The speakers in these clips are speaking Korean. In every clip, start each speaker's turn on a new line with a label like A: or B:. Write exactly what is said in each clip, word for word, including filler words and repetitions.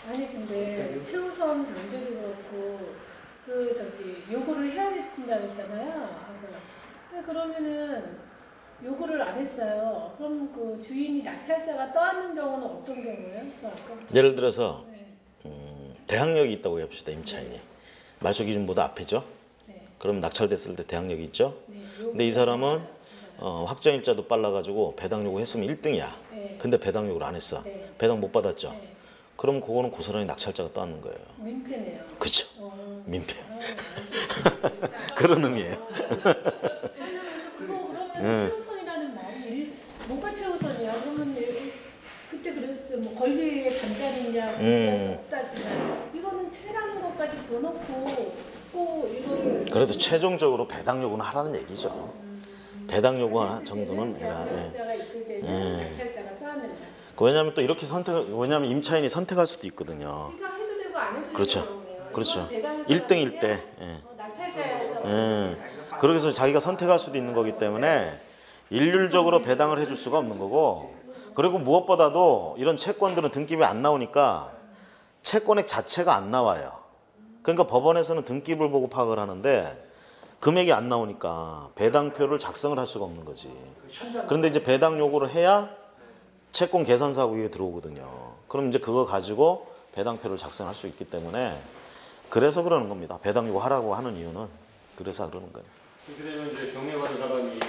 A: 아니 근데 최우선 문제도 그렇고 그 저기 요구를 해야 된다 그랬잖아요. 왜 그러면은 요구를 안 했어요. 그럼 그 주인이 낙찰자가 떠안는 경우는 어떤 경우예요? 저 아까
B: 예를 들어서
A: 네.
B: 음, 대항력이 있다고 해봅시다. 임차인이 네. 말소 기준보다 앞이죠. 네. 그럼 낙찰됐을 때 대항력이 있죠. 네. 근데 이 사람은 어, 확정일자도 빨라가지고 배당 요구했으면 일 등이야. 네. 근데 배당 요구를 안 했어. 네. 배당 못 받았죠. 네. 그럼 그거는 고스란히 낙찰자가 떠안는 거예요.
A: 민폐네요.
B: 그렇죠.
A: 어.
B: 민폐. 그런 의미예요.
A: 그거 그러면 최우선이라는 말이 뭐가 최우선이야? 그러면 그때 그랬어. 뭐 권리의 잠자리냐,
B: 음.
A: 없다지만 이거는 최라는 것까지 줘놓고 또 이거를
B: 그래도 최종적으로 배당 요구는 하라는 얘기죠. 음. 배당 요구 하나 정도는 해라.
A: 낙찰자가 있을 때는 낙찰자가 떠안는다.
B: 왜냐하면 또 이렇게 선택, 왜냐하면 임차인이 선택할 수도 있거든요.
A: 지가 해도 되고 안 해도 되고
B: 그렇죠. 그렇죠. 일 등일 때. 예.
A: 낙찰자에서.
B: 예. 그래서 자기가 선택할 수도 있는 거기 때문에 일률적으로 배당을 해줄 수가 없는 거고, 그리고 무엇보다도 이런 채권들은 등기부에 안 나오니까 채권액 자체가 안 나와요. 그러니까 법원에서는 등기부를 보고 파악을 하는데 금액이 안 나오니까 배당표를 작성을 할 수가 없는 거지. 그런데 이제 배당 요구를 해야 채권 계산서하고 위에 들어오거든요. 그럼 이제 그거 가지고 배당표를 작성할 수 있기 때문에 그래서 그러는 겁니다. 배당 요구 하라고 하는 이유는 그래서 그러는 거예요.
C: 그렇게 되면 이제 경매받은 사람이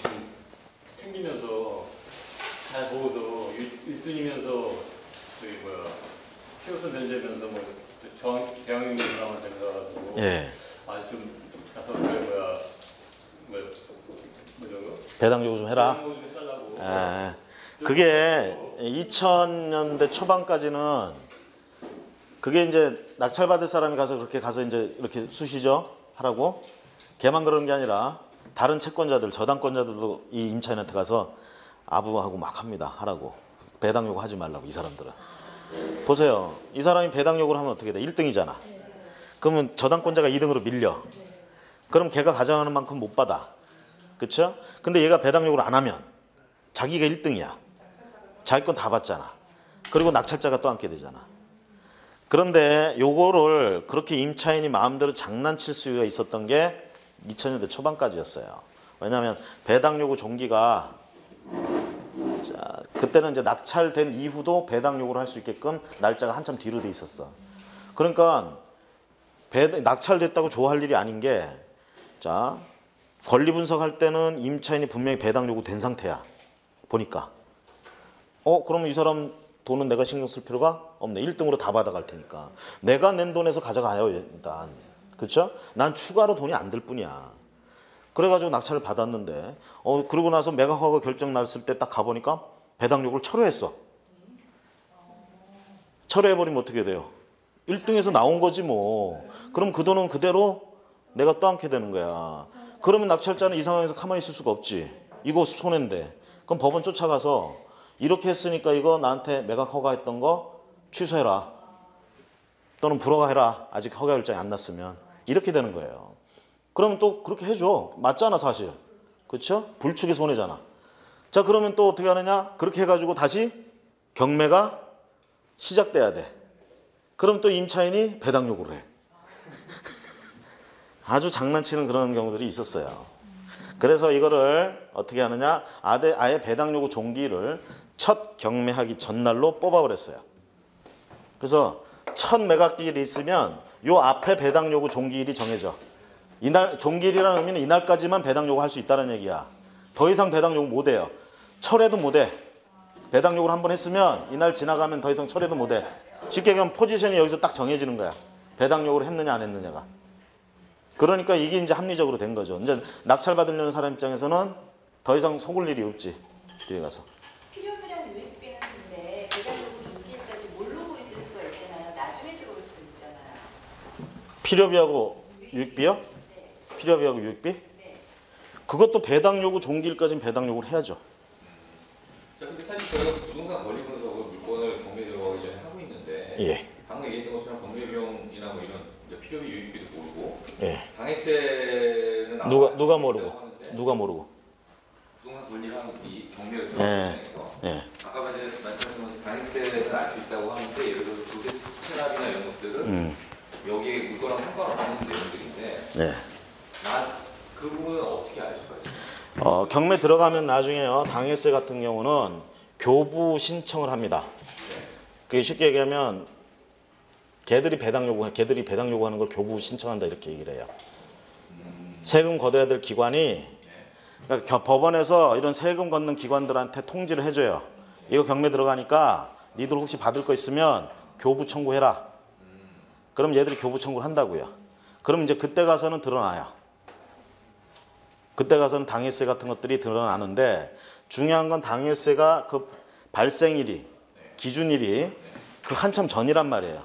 C: 챙기면서 잘 보고서 일 순위면서 저기 뭐야 최우선 변제면서 뭐 저항 대항력 사람한테 가가지고
B: 예.
C: 아좀 가서 그 뭐야 뭐 뭐죠?
B: 배당 요구 좀 해라.
C: 배당 요구 좀 해달라고.
B: 예. 그게 이천 년대 초반까지는 그게 이제 낙찰받을 사람이 가서 그렇게 가서 이제 이렇게 수시죠 하라고. 걔만 그러는 게 아니라 다른 채권자들, 저당권자들도 이 임차인한테 가서 아부하고 막 합니다. 하라고. 배당 요구 하지 말라고, 이 사람들은. 보세요. 이 사람이 배당 요구를 하면 어떻게 돼? 일 등이잖아. 그러면 저당권자가 이 등으로 밀려. 그럼 걔가 가져가는 만큼 못 받아. 그렇죠? 근데 얘가 배당 요구를 안 하면 자기가 일 등이야. 자기 건 다 받잖아. 그리고 낙찰자가 또 앉게 되잖아. 그런데 요거를 그렇게 임차인이 마음대로 장난칠 수가 있었던 게 이천 년대 초반까지였어요. 왜냐하면 배당 요구 종기가 자, 그때는 이제 낙찰된 이후도 배당 요구를 할 수 있게끔 날짜가 한참 뒤로 돼 있었어. 그러니까 배, 낙찰됐다고 좋아할 일이 아닌 게, 자, 권리 분석할 때는 임차인이 분명히 배당 요구 된 상태야. 보니까. 어, 그러면 이 사람 돈은 내가 신경 쓸 필요가 없네. 일 등으로 다 받아갈 테니까. 내가 낸 돈에서 가져가요, 일단. 그렇죠? 난 추가로 돈이 안 들 뿐이야. 그래가지고 낙찰을 받았는데, 어, 그러고 나서 매각허가 결정 났을 때 딱 가보니까 배당 요구를 철회했어. 철회해버리면 어떻게 돼요? 일 등에서 나온 거지 뭐. 그럼 그 돈은 그대로 내가 떠안게 되는 거야. 그러면 낙찰자는 이 상황에서 가만히 있을 수가 없지. 이거 손해인데. 그럼 법원 쫓아가서 이렇게 했으니까 이거 나한테 매각 허가했던 거 취소해라. 또는 불허가해라. 아직 허가 결정이 안 났으면. 이렇게 되는 거예요. 그러면 또 그렇게 해줘. 맞잖아 사실. 그렇죠? 불축의 손해잖아. 자, 그러면 또 어떻게 하느냐? 그렇게 해가지고 다시 경매가 시작돼야 돼. 그럼 또 임차인이 배당 요구를 해. 아주 장난치는 그런 경우들이 있었어요. 그래서 이거를 어떻게 하느냐? 아예 배당 요구 종기를 첫 경매하기 전날로 뽑아버렸어요. 그래서 첫 매각기일이 있으면 요 앞에 배당 요구 종기일이 정해져. 이날 종기일이라는 의미는 이날까지만 배당 요구 할 수 있다는 얘기야. 더 이상 배당 요구 못 해요. 철회도 못 해. 배당 요구를 한번 했으면 이날 지나가면 더 이상 철회도 못 해. 쉽게 얘기하면 포지션이 여기서 딱 정해지는 거야. 배당 요구를 했느냐 안 했느냐가. 그러니까 이게 이제 합리적으로 된 거죠. 이제 낙찰 받으려는 사람 입장에서는 더 이상 속을 일이 없지. 뒤에 가서.
D: 필요비랑 유익비는 근데 배당 요구 종기일까지 모르고 있을 수가 있잖아요. 나중에 들어올 수도 있잖아요.
B: 필요비하고 유익비요?
D: 네.
B: 필요비하고 유익비?
D: 네.
B: 그것도 배당 요구 종기일까지는 배당 요구를 해야죠.
E: 근데 사실 저희가 부동산 권리 분석을 물건을 경매 들어가기 전에 하고 있는데
B: 예.
E: 방금 얘기했던 것처럼 경매 비용이나 뭐 이런 이제 필요비 유익비도 모르고
B: 예.
E: 당해세는
B: 누가 누가 모르고 누가 모르고.
E: 부동산 권리를 하는 이 경매를
B: 예.
E: 들어가서
B: 예.
E: 아까 말씀하신 당해세는 알 수 있다고 하는데 예를 들어서 두 개
B: 네.
E: 나그 부분은 어떻게 알 수가 있어요?
B: 어, 경매 들어가면 나중에요. 당해세 같은 경우는 교부 신청을 합니다. 그게 쉽게 얘기하면 걔들이 배당 요구, 걔들이 배당 요구하는 걸 교부 신청한다 이렇게 얘기를 해요. 세금 걷어야 될 기관이 그러니까 법원에서 이런 세금 걷는 기관들한테 통지를 해줘요. 이거 경매 들어가니까 니들 혹시 받을 거 있으면 교부 청구해라. 그럼 얘들이 교부 청구를 한다고요. 그럼 이제 그때 가서는 드러나요. 그때 가서는 당해세 같은 것들이 드러나는데 중요한 건 당해세가 그 발생일이 기준일이 그 한참 전이란 말이에요.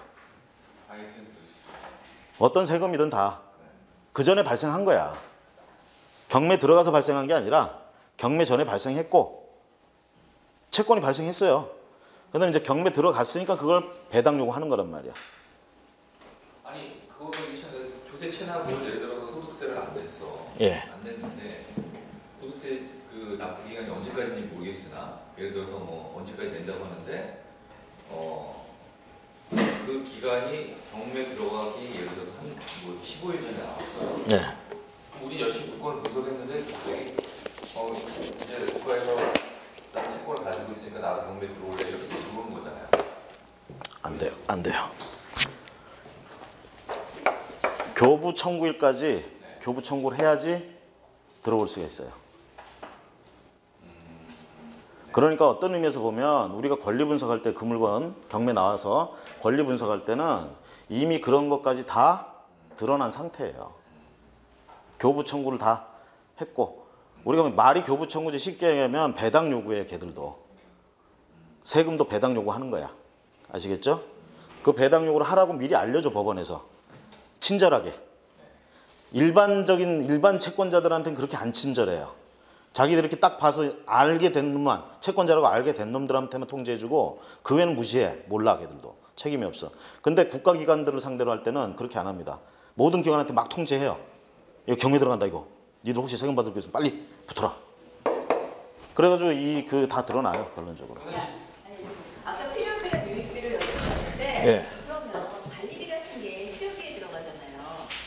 B: 어떤 세금이든 다 그 전에 발생한 거야. 경매 들어가서 발생한 게 아니라 경매 전에 발생했고 채권이 발생했어요. 그다음에 이제 경매 들어갔으니까 그걸 배당 요구하는 거란 말이야.
E: 아니 그거는 조세 체납을 예를 들어서 소득세를 안 냈어.
B: 예.
E: 안 냈는데 소득세 그 납부 기간이 언제까지인지 모르겠으나 예를 들어서 뭐 언제까지 낸다고 하는데 어 그 기간이 경매 들어가기 예를 들어서 한 뭐 십오 일 전에 나왔어요.
B: 네.
E: 우리 열심히 물건을 분석했는데 갑자기 어 이제 국가에서 나 채권을 가지고 있으니까 나도 경매 들어올래 이렇게 들어오는 거잖아요.
B: 안 돼요. 안 돼요. 교부 청구일까지
E: 네.
B: 교부 청구를 해야지 들어올 수가 있어요. 그러니까 어떤 의미에서 보면 우리가 권리 분석할 때 그 물건 경매 나와서 권리 분석할 때는 이미 그런 것까지 다 드러난 상태예요. 교부 청구를 다 했고 우리가 말이 교부 청구지 쉽게 얘기하면 배당 요구해요. 걔들도. 세금도 배당 요구하는 거야. 아시겠죠? 그 배당 요구를 하라고 미리 알려줘 법원에서. 친절하게. 일반적인 일반 채권자들한테는 그렇게 안 친절해요. 자기들이 이렇게 딱 봐서 알게 된 놈만 채권자라고 알게 된 놈들한테만 통지해주고 그 외에는 무시해. 몰라 걔들도. 책임이 없어. 근데 국가기관들을 상대로 할 때는 그렇게 안 합니다. 모든 기관한테 막 통지해요. 이거 경매 들어간다 이거. 니들 혹시 세금 받을 거 있으면 빨리 붙어라. 그래가지고 이 그 다 드러나요 결론적으로.
D: 아니, 아까 필요비랑 유익비를 여쭤봤는데
B: 예.
D: 그러면 관리비 같은 게 필요비에 들어가잖아요.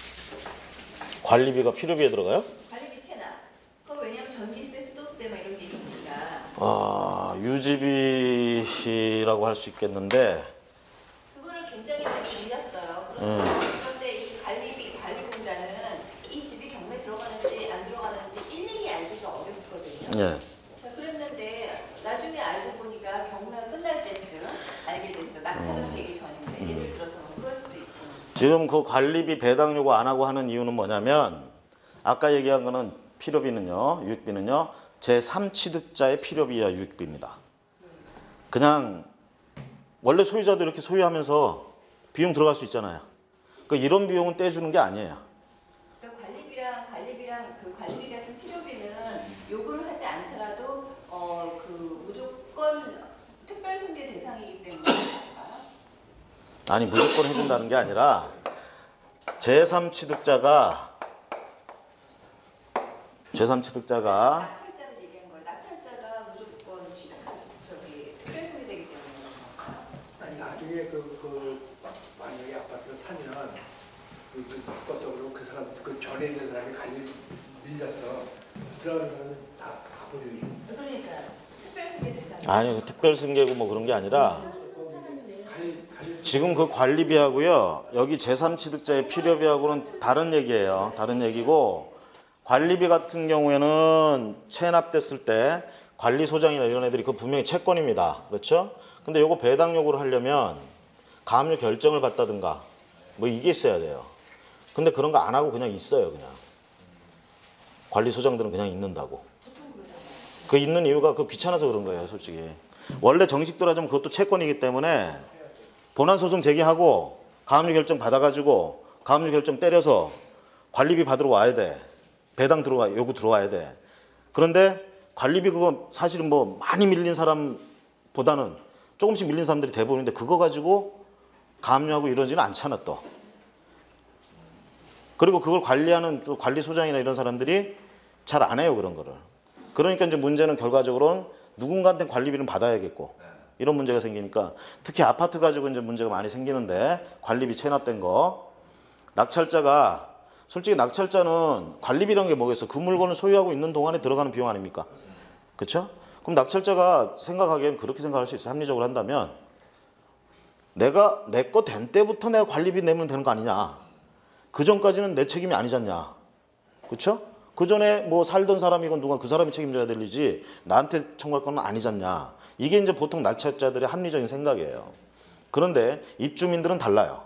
B: 관리비가 필요비에 들어가요?
D: 관리비 체납. 그거 왜냐면 전기세, 수도세 막 이런 게 있으니까.
B: 아 유지비라고 할 수 있겠는데.
D: 그거를 굉장히 많이 밀렸어요.
B: 음.
D: 그런데 이 관리비, 관리공단은 이 집이 경매 들어가는지 안 들어가는지 일일이 알기가 어렵거든요.
B: 예.
D: 자, 그랬는데 나중에 알고 보니까 경매가 끝날 때쯤 알게 됐어. 낙찰은 되기 전인데 예를 들어서 뭐 그럴 수도 있고.
B: 지금 그 관리비 배당 요구 안 하고 하는 이유는 뭐냐면 아까 얘기한 거는 필요비는요, 유익비는요, 제삼 취득자의 필요비와 유익비입니다. 그냥 원래 소유자도 이렇게 소유하면서 비용 들어갈 수 있잖아요. 그 이런 비용은 떼주는 게 아니에요.
D: 그러니까 관리비랑 관리비랑 그 관리비 같은 필요비는 요구를 하지 않더라도 어 그 무조건 특별 승계 대상이기 때문에.
B: 아니 무조건 해준다는 게 아니라 제삼 취득자가 제삼 취득자가
D: 낙찰자를 얘기한 거예요. 낙찰자가 무조건 취득한 저기 특별 승계되기 때문에.
F: 아니 나중에 그, 그 만약에 아파트를 사면 그, 그 법적으로 그 사람 그 전에 있는 사람이 관리 밀려서 들어가는 사람은 다 가버리니.
D: 그러니까 특별 승계 대상.
B: 아니 특별 승계고 뭐 그런 게 아니라
F: 관리 관리
B: 지금 그 관리비하고요 여기 제삼 취득자의 필요비하고는 다른 얘기예요. 다른 얘기고 관리비 같은 경우에는 체납됐을 때 관리소장이나 이런 애들이 그 분명히 채권입니다. 그렇죠? 근데 요거 배당 요구를 하려면 가압류 결정을 받다든가 뭐 이게 있어야 돼요. 근데 그런 거 안 하고 그냥 있어요. 그냥 관리소장들은 그냥 있는다고. 그 있는 이유가 그 귀찮아서 그런 거예요. 솔직히 원래 정식 들어가자면 그것도 채권이기 때문에 본안소송 제기하고 가압류 결정 받아가지고 가압류 결정 때려서 관리비 받으러 와야 돼. 배당 들어와 요구 들어와야 돼. 그런데 관리비 그거 사실은 뭐 많이 밀린 사람보다는 조금씩 밀린 사람들이 대부분인데 그거 가지고 가압류하고 이러지는 않잖아 또. 그리고 그걸 관리하는 또 관리소장이나 이런 사람들이 잘 안 해요 그런 거를. 그러니까 이제 문제는 결과적으로는 누군가한테 관리비는 받아야겠고 이런 문제가 생기니까 특히 아파트 가지고 이제 문제가 많이 생기는데 관리비 체납된 거 낙찰자가 솔직히 낙찰자는 관리비라는 게 뭐겠어? 그 물건을 소유하고 있는 동안에 들어가는 비용 아닙니까? 그렇죠? 그럼 낙찰자가 생각하기엔 그렇게 생각할 수 있어요. 합리적으로 한다면 내가 내 거 된 때부터 내가 관리비 내면 되는 거 아니냐. 그 전까지는 내 책임이 아니잖냐. 그렇죠? 그 전에 뭐 살던 사람이건 누가 그 사람이 책임져야 될 일이지 나한테 청구할 건 아니잖냐. 이게 이제 보통 낙찰자들의 합리적인 생각이에요. 그런데 입주민들은 달라요.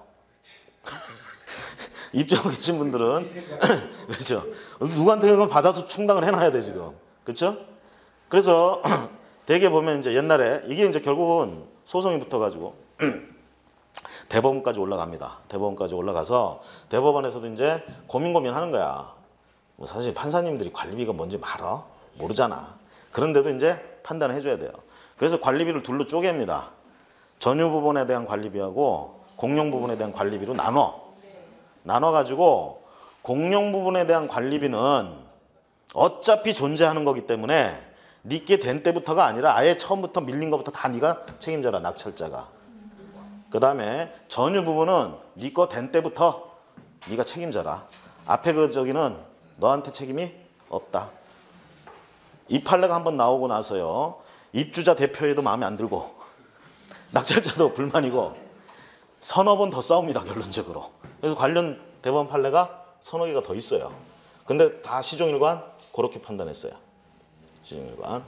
B: 입주하고 계신 분들은 그렇죠. 누구한테 받아서 충당을 해놔야 돼 지금. 그렇죠? 그래서 대개 보면 이제 옛날에 이게 이제 결국은 소송이 붙어가지고 대법원까지 올라갑니다. 대법원까지 올라가서 대법원에서도 이제 고민 고민하는 거야. 뭐 사실 판사님들이 관리비가 뭔지 말아? 모르잖아. 그런데도 이제 판단을 해줘야 돼요. 그래서 관리비를 둘로 쪼갭니다. 전유 부분에 대한 관리비하고 공용 부분에 대한 관리비로 나눠. 나눠가지고 공용 부분에 대한 관리비는 어차피 존재하는 거기 때문에 니께 된 때부터가 아니라 아예 처음부터 밀린 것부터 다 네가 책임져라, 낙찰자가. 그 다음에 전유 부분은 니 거 된 때부터 네가 책임져라. 앞에 그 저기는 너한테 책임이 없다. 이 판례가 한번 나오고 나서요. 입주자 대표에도 마음에 안 들고 낙찰자도 불만이고 서너 번 더 싸웁니다. 결론적으로. 그래서 관련 대법원 판례가 서너 개가 더 있어요. 근데 다 시종일관 그렇게 판단했어요. 시종일관.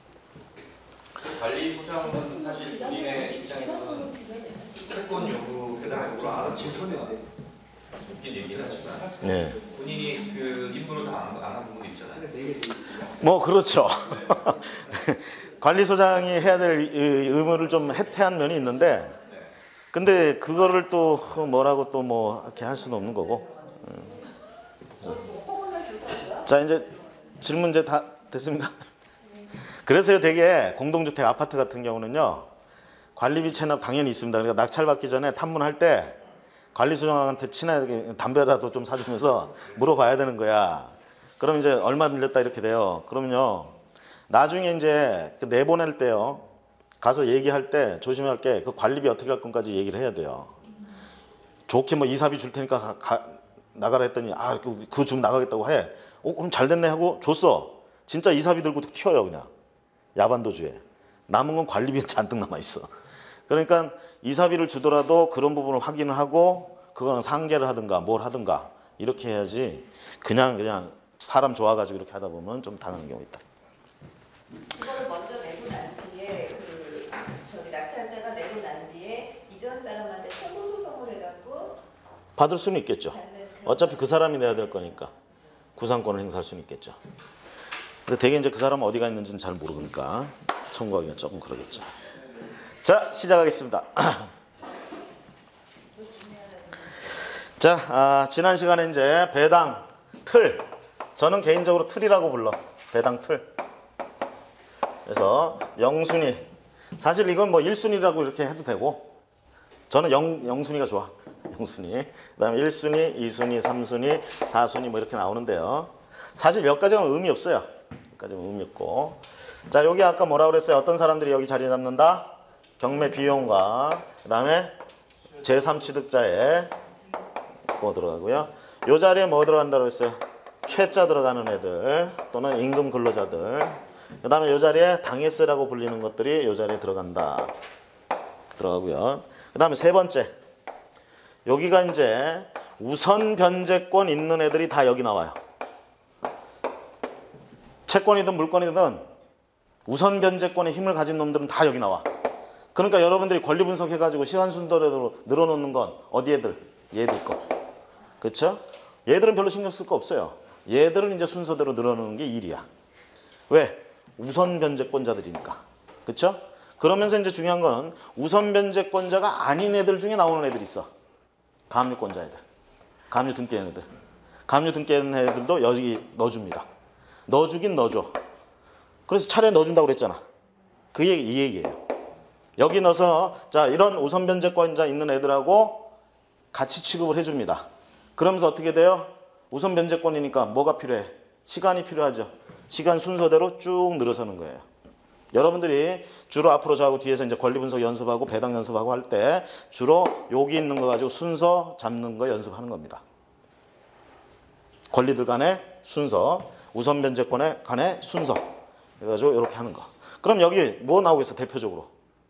E: 관리 소장은 사실 본인의 입장에서는 채권 요구 해당으로 알아
F: 지손인데.
E: 웃긴 얘기를 하지만
B: 네.
E: 본인이 그 인분을 다 안 한 부분도 있잖아요.
B: 뭐 그렇죠. 관리소장이 해야 될 의무를 좀 해태한 면이 있는데 근데 그거를 또 뭐라고 또 뭐 이렇게 할 수는 없는 거고. 자 이제 질문 이제 다 됐습니까? 그래서요 되게 공동주택 아파트 같은 경우는요 관리비 체납 당연히 있습니다. 그러니까 낙찰받기 전에 탐문할 때 관리소장한테 친하게 담배라도 좀 사주면서 물어봐야 되는 거야. 그럼 이제 얼마 밀렸다 이렇게 돼요. 그러면요 나중에 이제 그 내보낼 때요 가서 얘기할 때 조심해야 할 게 그 관리비 어떻게 할 건까지 얘기를 해야 돼요. 좋게 뭐 이사비 줄 테니까 가, 가, 나가라 했더니 아 그 좀 나가겠다고 해. 어 그럼 잘 됐네 하고 줬어. 진짜 이사비 들고 튀어요 그냥. 야반도주에. 남은 건 관리비 잔뜩 남아 있어. 그러니까 이사비를 주더라도 그런 부분을 확인을 하고 그거는 상계를 하든가 뭘 하든가 이렇게 해야지 그냥 그냥 사람 좋아가지고 이렇게 하다 보면 좀 당하는 경우 있다.
D: 이거를 먼저 내고 난 뒤에 그 저기 낙찰자가 내고 난 뒤에 이전 사람한테 청구 소송을 해갖고
B: 받을 수는 있겠죠.
D: 받는 그런
B: 어차피 그 사람이 내야 될 거니까 구상권을 행사할 수는 있겠죠. 근데 대개 이제 그 사람은 어디가 있는지는 잘 모르니까 청구하기가 조금 그러겠죠. 자 시작하겠습니다. 자 아, 지난 시간에 이제 배당 틀 저는 개인적으로 틀이라고 불러. 배당 틀. 그래서 영순위 사실 이건 뭐 일 순위라고 이렇게 해도 되고 저는 영, 영순위가 좋아. 영순위. 그 다음에 일 순위, 이 순위, 삼 순위, 사 순위 뭐 이렇게 나오는데요. 사실 여기까지는 의미 없어요. 여기까지는 의미 없고. 자 여기 아까 뭐라고 그랬어요? 어떤 사람들이 여기 자리 잡는다? 경매 비용과 그 다음에 제삼 취득자에 그거 들어가고요. 요 자리에 뭐 들어간다고 했어요? 최자 들어가는 애들 또는 임금 근로자들. 그 다음에 요 자리에 당해세라고 불리는 것들이 요 자리에 들어간다. 들어가고요. 그 다음에 세 번째. 여기가 이제 우선 변제권 있는 애들이 다 여기 나와요. 채권이든 물건이든 우선 변제권의 힘을 가진 놈들은 다 여기 나와. 그러니까 여러분들이 권리 분석해가지고 시간 순서대로 늘어놓는 건 어디 애들? 얘들 거. 그렇죠? 얘들은 별로 신경 쓸 거 없어요. 얘들은 이제 순서대로 늘어놓는 게 일이야. 왜? 우선 변제권자들이니까. 그렇죠? 그러면서 이제 중요한 거는 우선 변제권자가 아닌 애들 중에 나오는 애들이 있어. 가압류권자 애들. 가압류 등기한 애들. 가압류 등기한 애들도 여기 넣어줍니다. 넣어주긴 넣어줘. 그래서 차례 넣어준다고 그랬잖아. 그 얘기, 이 얘기예요. 여기 넣어서 자 이런 우선 변제권자 있는 애들하고 같이 취급을 해줍니다. 그러면서 어떻게 돼요? 우선 변제권이니까 뭐가 필요해? 시간이 필요하죠. 시간 순서대로 쭉 늘어서는 거예요. 여러분들이 주로 앞으로 저하고 뒤에서 이제 권리 분석 연습하고 배당 연습하고 할 때 주로 여기 있는 거 가지고 순서 잡는 거 연습하는 겁니다. 권리들 간의 순서, 우선 변제권의 간의 순서. 그래가지고 이렇게 하는 거. 그럼 여기 뭐 나오겠어 대표적으로?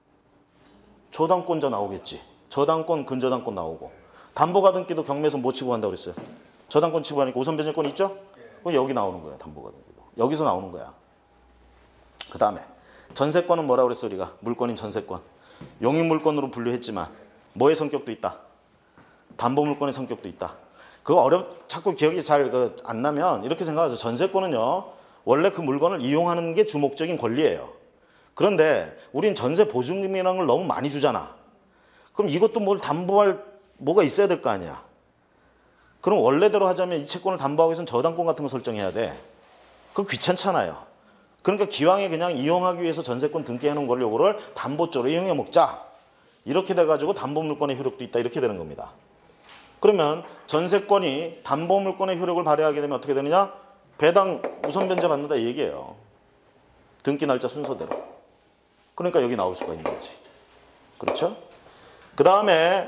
B: 저당권자 나오겠지. 저당권, 근저당권 나오고. 담보가등기도 경매에서 뭐 치고 간다고 그랬어요? 저당권 치고 가니까 우선 변제권 있죠? 그럼 여기 나오는 거야 담보가등기도. 여기서 나오는 거야. 그 다음에 전세권은 뭐라고 그랬어 우리가? 물권인 전세권. 용익물권으로 분류했지만 뭐의 성격도 있다? 담보물권의 성격도 있다. 그거 어렵 자꾸 기억이 잘 안 나면 이렇게 생각하세요. 전세권은요 원래 그 물건을 이용하는 게 주목적인 권리예요. 그런데 우린 전세 보증금이라는 걸 너무 많이 주잖아. 그럼 이것도 뭘 담보할 뭐가 있어야 될 거 아니야. 그럼 원래대로 하자면 이 채권을 담보하기 위해서는 저당권 같은 거 설정해야 돼. 그거 귀찮잖아요. 그러니까 기왕에 그냥 이용하기 위해서 전세권 등기해 놓은 걸 요거를 담보조로 이용해 먹자. 이렇게 돼가지고 담보물권의 효력도 있다. 이렇게 되는 겁니다. 그러면 전세권이 담보물권의 효력을 발휘하게 되면 어떻게 되느냐? 배당 우선 변제 받는다 이 얘기예요. 등기 날짜 순서대로. 그러니까 여기 나올 수가 있는 거지. 그렇죠? 그 다음에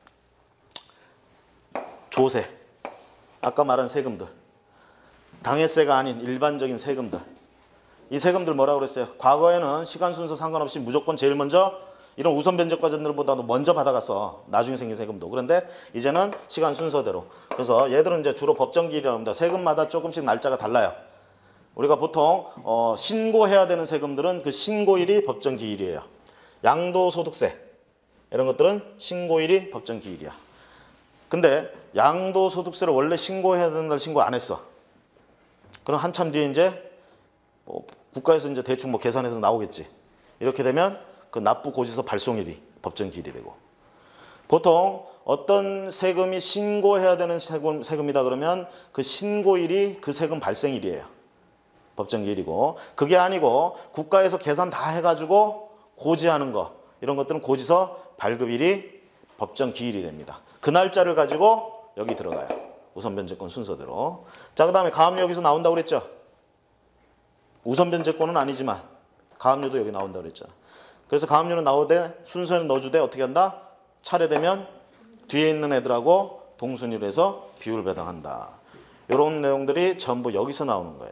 B: 조세. 아까 말한 세금들. 당해세가 아닌 일반적인 세금들. 이 세금들 뭐라고 그랬어요? 과거에는 시간 순서 상관없이 무조건 제일 먼저 이런 우선 변제과정들보다도 먼저 받아갔어. 나중에 생긴 세금도. 그런데 이제는 시간 순서대로. 그래서 얘들은 이제 주로 법정기일이라고 합니다. 세금마다 조금씩 날짜가 달라요. 우리가 보통 어, 신고해야 되는 세금들은 그 신고일이 법정기일이에요. 양도소득세 이런 것들은 신고일이 법정기일이야. 근데 양도소득세를 원래 신고해야 되는 날 신고 안 했어. 그럼 한참 뒤에 이제 뭐 국가에서 이제 대충 뭐 계산해서 나오겠지. 이렇게 되면 그 납부 고지서 발송일이 법정기일이 되고. 보통 어떤 세금이 신고해야 되는 세금, 세금이다 그러면 그 신고일이 그 세금 발생일이에요. 법정기일이고. 그게 아니고 국가에서 계산 다 해가지고 고지하는 거 이런 것들은 고지서 발급일이 법정기일이 됩니다. 그 날짜를 가지고 여기 들어가요. 우선 변제권 순서대로. 자, 그 다음에 가압류 여기서 나온다고 그랬죠? 우선 변제권은 아니지만 가압류도 여기 나온다고 그랬잖아. 그래서 가압류는 나오되 순서에는 넣어주되 어떻게 한다? 차례되면 뒤에 있는 애들하고 동순위로 해서 비율 배당한다. 이런 내용들이 전부 여기서 나오는 거예요.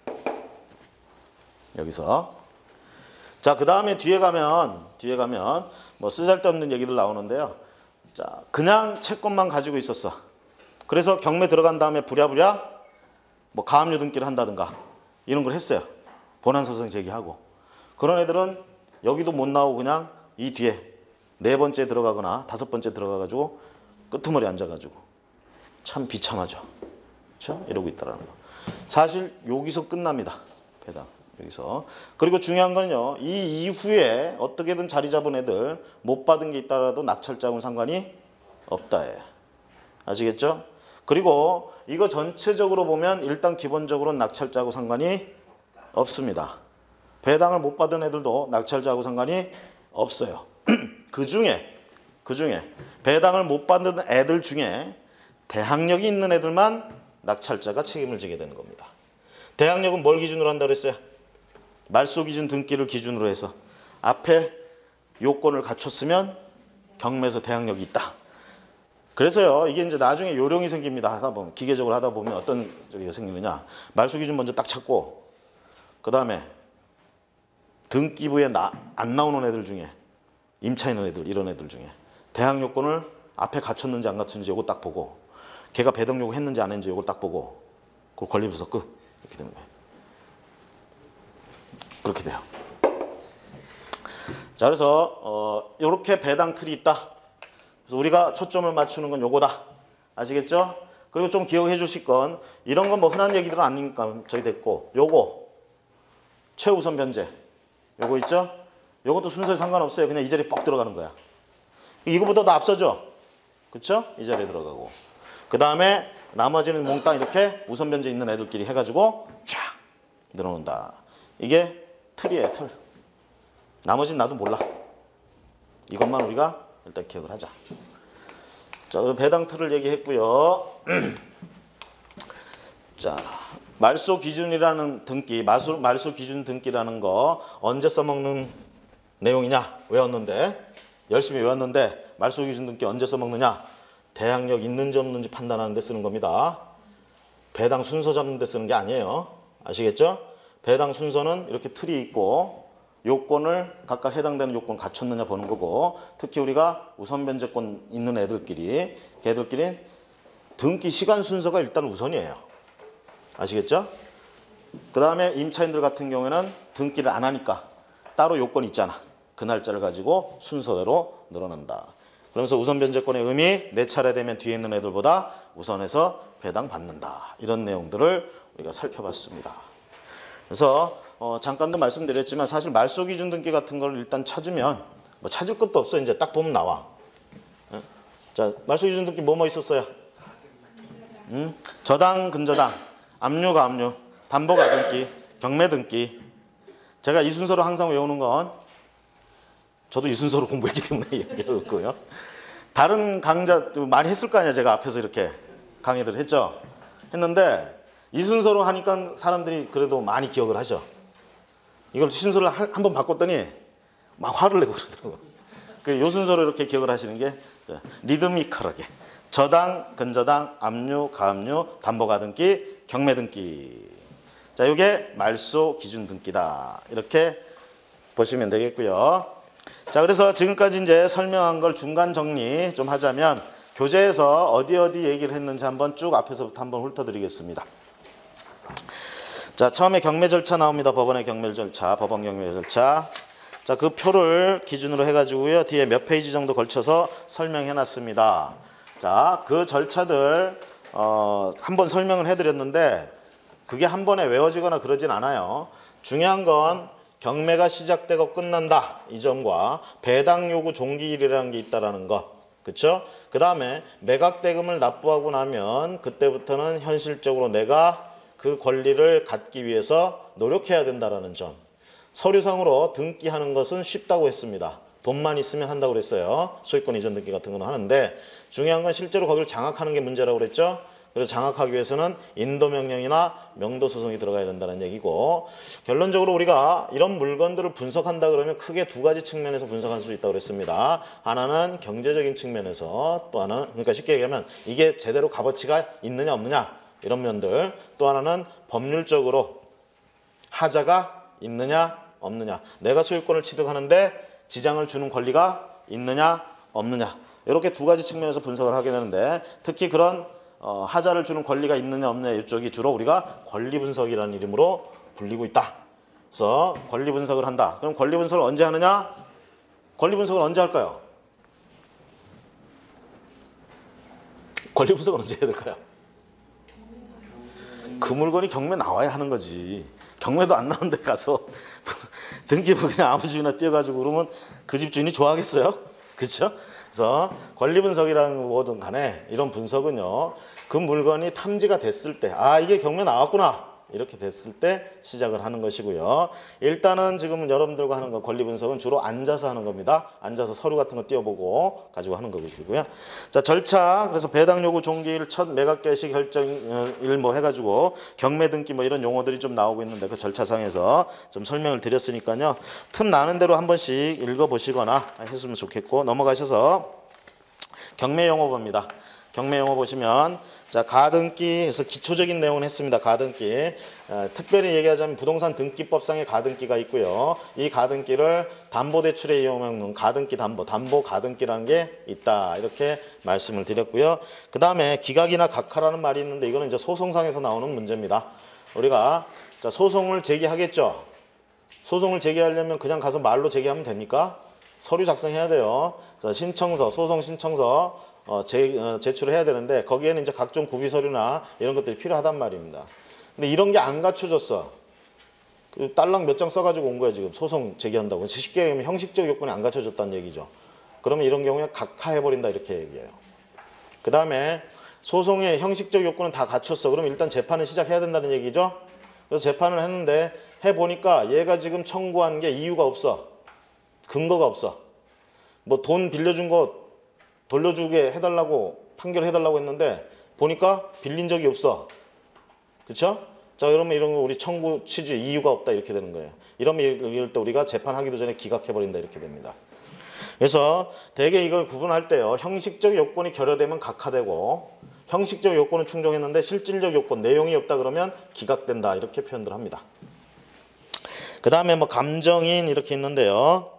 B: 여기서. 자, 그 다음에 뒤에 가면 뒤에 가면 뭐 쓰잘데없는 얘기들 나오는데요. 자, 그냥 채권만 가지고 있었어. 그래서 경매 들어간 다음에 부랴부랴 뭐 가압류 등기를 한다든가 이런 걸 했어요. 본안소송 제기하고. 그런 애들은 여기도 못 나오고 그냥 이 뒤에 네 번째 들어가거나 다섯 번째 들어가가지고 끄트머리 앉아가지고 참 비참하죠. 그렇죠? 이러고 있다라는 거. 사실 여기서 끝납니다. 배당. 여기서. 그리고 중요한 거는요. 이 이후에 어떻게든 자리 잡은 애들 못 받은 게 있다라도 낙찰자하고는 상관이 없다에. 아시겠죠? 그리고 이거 전체적으로 보면 일단 기본적으로는 낙찰자하고 상관이 없습니다. 배당을 못 받은 애들도 낙찰자하고 상관이 없어요. 그 중에 그 중에 배당을 못 받는 애들 중에 대항력이 있는 애들만 낙찰자가 책임을 지게 되는 겁니다. 대항력은 뭘 기준으로 한다고 그랬어요? 말소 기준 등기를 기준으로 해서 앞에 요건을 갖췄으면 경매에서 대항력이 있다. 그래서요, 이게 이제 나중에 요령이 생깁니다. 하다 보면 기계적으로 하다 보면 어떤 저기가 생기느냐? 말소 기준 먼저 딱 찾고, 그 다음에 등기부에 나, 안 나오는 애들 중에 임차 있는 애들 이런 애들 중에 대항 요건을 앞에 갖췄는지 안 갖췄는지 요거 딱 보고, 걔가 배당 요구 했는지 안 했는지 요걸 딱 보고, 그걸 권리분석 끝 이렇게 되는 거예요. 그렇게 돼요. 자, 그래서 어, 이렇게 배당 틀이 있다. 그래서 우리가 초점을 맞추는 건 요거다. 아시겠죠? 그리고 좀 기억해 주실 건 이런 건 뭐 흔한 얘기들은 아니니까 저희 됐고, 요거 최우선 변제 요거 있죠? 요것도 순서에 상관없어요. 그냥 이 자리에 뻑 들어가는 거야. 이거보다 더 앞서죠? 그쵸? 이 자리에 들어가고, 그 다음에 나머지는 몽땅 이렇게 우선 변제 있는 애들끼리 해가지고 쫙 늘어놓는다. 이게 틀이에요, 틀. 나머지는 나도 몰라. 이것만 우리가 일단 기억을 하자. 자, 그럼 배당 틀을 얘기했고요. 자, 말소 기준이라는 등기, 말소, 말소 기준 등기라는 거 언제 써먹는 내용이냐? 외웠는데, 열심히 외웠는데 말소 기준 등기 언제 써먹느냐? 대항력 있는지 없는지 판단하는 데 쓰는 겁니다. 배당 순서 잡는 데 쓰는 게 아니에요. 아시겠죠? 배당 순서는 이렇게 틀이 있고 요건을 각각 해당되는 요건 갖췄느냐 보는 거고, 특히 우리가 우선 변제권 있는 애들끼리 걔들끼리 등기 시간 순서가 일단 우선이에요. 아시겠죠? 그 다음에 임차인들 같은 경우에는 등기를 안 하니까 따로 요건이 있잖아. 그 날짜를 가지고 순서대로 늘어난다. 그러면서 우선 변제권의 의미, 내 차례 되면 뒤에 있는 애들보다 우선해서 배당 받는다. 이런 내용들을 우리가 살펴봤습니다. 그래서 어, 잠깐도 말씀드렸지만 사실 말소 기준 등기 같은 걸 일단 찾으면 뭐 찾을 것도 없어. 이제 딱 보면 나와. 예? 자, 말소 기준 등기 뭐뭐 있었어요? 음? 저당, 근저당, 압류, 가압류, 담보 가등기, 경매 등기. 제가 이 순서로 항상 외우는 건 저도 이 순서로 공부했기 때문에 얘기하고요. 다른 강좌 많이 했을 거 아니야. 제가 앞에서 이렇게 강의들 했죠. 했는데 이 순서로 하니까 사람들이 그래도 많이 기억을 하죠. 이걸 순서를 한 번 바꿨더니 막 화를 내고 그러더라고요. 그 요 순서로 이렇게 기억을 하시는 게 리드미컬하게 저당, 근저당, 압류, 가압류, 담보 가등기, 경매 등기. 자, 이게 말소 기준 등기다. 이렇게 보시면 되겠고요. 자, 그래서 지금까지 이제 설명한 걸 중간 정리 좀 하자면 교재에서 어디 어디 얘기를 했는지 한번 쭉 앞에서부터 한번 훑어드리겠습니다. 자, 처음에 경매 절차 나옵니다. 법원의 경매 절차, 법원 경매 절차. 자, 그 표를 기준으로 해가지고요. 뒤에 몇 페이지 정도 걸쳐서 설명해 놨습니다. 자, 그 절차들 어, 한번 설명을 해드렸는데 그게 한 번에 외워지거나 그러진 않아요. 중요한 건 경매가 시작되고 끝난다. 이 점과 배당 요구 종기일이라는 게 있다라는 것. 그렇죠? 그 다음에 매각 대금을 납부하고 나면 그때부터는 현실적으로 내가 그 권리를 갖기 위해서 노력해야 된다라는 점. 서류상으로 등기하는 것은 쉽다고 했습니다. 돈만 있으면 한다고 그랬어요. 소유권 이전 등기 같은 거는 하는데 중요한 건 실제로 거기를 장악하는 게 문제라고 그랬죠. 그래서 장악하기 위해서는 인도명령이나 명도소송이 들어가야 된다는 얘기고, 결론적으로 우리가 이런 물건들을 분석한다 그러면 크게 두 가지 측면에서 분석할 수 있다고 그랬습니다. 하나는 경제적인 측면에서, 또 하나는 그러니까 쉽게 얘기하면 이게 제대로 값어치가 있느냐 없느냐 이런 면들, 또 하나는 법률적으로 하자가 있느냐 없느냐, 내가 소유권을 취득하는데 지장을 주는 권리가 있느냐 없느냐, 이렇게 두 가지 측면에서 분석을 하게 되는데 특히 그런 어, 하자를 주는 권리가 있느냐 없느냐 이쪽이 주로 우리가 권리 분석이라는 이름으로 불리고 있다. 그래서 권리 분석을 한다. 그럼 권리 분석을 언제 하느냐? 권리 분석을 언제 할까요? 권리 분석을 언제 해야 될까요? 그 물건이 경매 나와야 하는 거지. 경매도 안 나온 데 가서 등기부 그냥 아무 집이나 띄워가지고 그러면 그 집 주인이 좋아하겠어요? 그렇죠? 그래서 권리 분석이라는 거든 간에 이런 분석은요, 그 물건이 탐지가 됐을 때, 아 이게 경매 나왔구나 이렇게 됐을 때 시작을 하는 것이고요. 일단은 지금 여러분들과 하는 거 권리 분석은 주로 앉아서 하는 겁니다. 앉아서 서류 같은 거 띄워보고 가지고 하는 것이고요. 자, 절차, 그래서 배당 요구 종기일, 첫 매각 개시 결정일 뭐 해가지고 경매 등기 뭐 이런 용어들이 좀 나오고 있는데 그 절차상에서 좀 설명을 드렸으니까요. 틈 나는 대로 한 번씩 읽어보시거나 했으면 좋겠고, 넘어가셔서 경매 용어 봅니다. 경매 용어 보시면 자, 가등기에서 기초적인 내용은 했습니다. 가등기. 어, 특별히 얘기하자면 부동산 등기법상의 가등기가 있고요. 이 가등기를 담보대출에 이용하는 가등기 담보, 담보 가등기라는 게 있다. 이렇게 말씀을 드렸고요. 그 다음에 기각이나 각하라는 말이 있는데 이거는 이제 소송상에서 나오는 문제입니다. 우리가 자, 소송을 제기하겠죠. 소송을 제기하려면 그냥 가서 말로 제기하면 됩니까? 서류 작성해야 돼요. 자, 신청서, 소송 신청서 어, 제, 어, 제출을 해야 되는데 거기에는 이제 각종 구비 서류나 이런 것들이 필요하단 말입니다. 근데 이런 게 안 갖춰졌어. 그 딸랑 몇 장 써가지고 온 거야 지금 소송 제기한다고. 쉽게 얘기하면 형식적 요건이 안 갖춰졌다는 얘기죠. 그러면 이런 경우에 각하해버린다 이렇게 얘기해요. 그 다음에 소송의 형식적 요건은 다 갖췄어. 그럼 일단 재판을 시작해야 된다는 얘기죠. 그래서 재판을 했는데 해보니까 얘가 지금 청구한 게 이유가 없어. 근거가 없어. 뭐 돈 빌려준 거 돌려주게 해달라고 판결해달라고 했는데 보니까 빌린 적이 없어. 그렇죠? 자, 그러면 이런 거 우리 청구 취지 이유가 없다 이렇게 되는 거예요. 이러면 이럴 때 우리가 재판하기도 전에 기각해버린다 이렇게 됩니다. 그래서 대개 이걸 구분할 때요, 형식적 요건이 결여되면 각하되고 형식적 요건은 충족했는데 실질적 요건, 내용이 없다 그러면 기각된다. 이렇게 표현들 합니다. 그 다음에 뭐 감정인 이렇게 있는데요.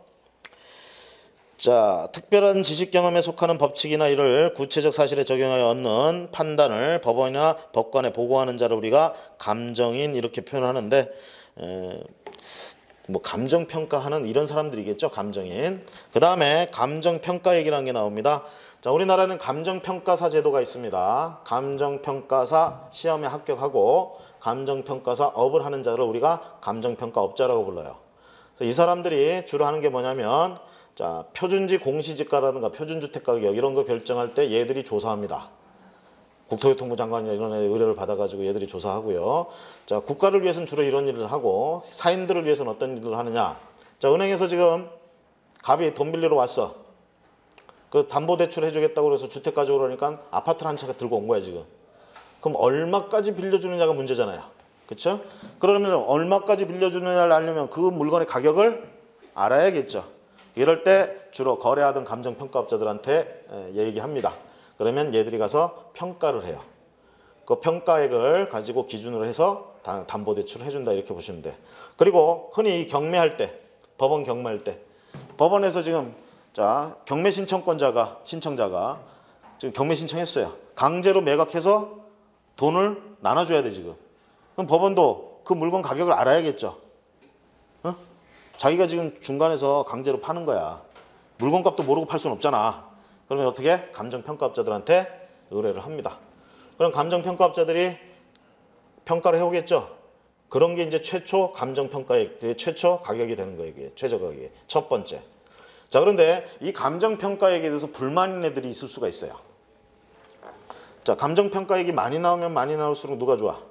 B: 자, 특별한 지식 경험에 속하는 법칙이나 이를 구체적 사실에 적용하여 얻는 판단을 법원이나 법관에 보고하는 자를 우리가 감정인 이렇게 표현하는데, 에, 뭐 감정평가하는 이런 사람들이겠죠. 감정인. 그 다음에 감정평가 얘기라는 게 나옵니다. 자, 우리나라는 감정평가사 제도가 있습니다. 감정평가사 시험에 합격하고 감정평가사 업을 하는 자를 우리가 감정평가업자라고 불러요. 그래서 이 사람들이 주로 하는 게 뭐냐면, 자, 표준지 공시지가라든가 표준주택가격 이런 거 결정할 때 얘들이 조사합니다. 국토교통부 장관이나 이런 의뢰를 받아가지고 얘들이 조사하고요. 자, 국가를 위해서는 주로 이런 일을 하고 사인들을 위해서는 어떤 일을 하느냐. 자, 은행에서 지금 갑이 돈 빌리러 왔어. 그 담보대출 해주겠다고 그래서 주택 가져오려 하니까 아파트를 한 채가 들고 온 거야 지금. 그럼 얼마까지 빌려주느냐가 문제잖아요. 그렇죠? 그러면 얼마까지 빌려주느냐를 알려면 그 물건의 가격을 알아야겠죠. 이럴 때 주로 거래하던 감정평가업자들한테 얘기합니다. 그러면 얘들이 가서 평가를 해요. 그 평가액을 가지고 기준으로 해서 담보대출을 해준다 이렇게 보시면 돼. 그리고 흔히 경매할 때, 법원 경매할 때 법원에서 지금 자 경매 신청권자가 신청자가 지금 경매 신청했어요. 강제로 매각해서 돈을 나눠줘야 돼 지금. 그럼 법원도 그 물건 가격을 알아야겠죠. 어? 자기가 지금 중간에서 강제로 파는 거야. 물건값도 모르고 팔 수는 없잖아. 그러면 어떻게? 감정평가업자들한테 의뢰를 합니다. 그럼 감정평가업자들이 평가를 해오겠죠. 그런 게 이제 최초 감정평가의 최초 가격이 되는 거예요. 이게 최저 가격이 첫 번째. 자, 그런데 이 감정평가액에 대해서 불만인 애들이 있을 수가 있어요. 자, 감정평가액이 많이 나오면 많이 나올수록 누가 좋아?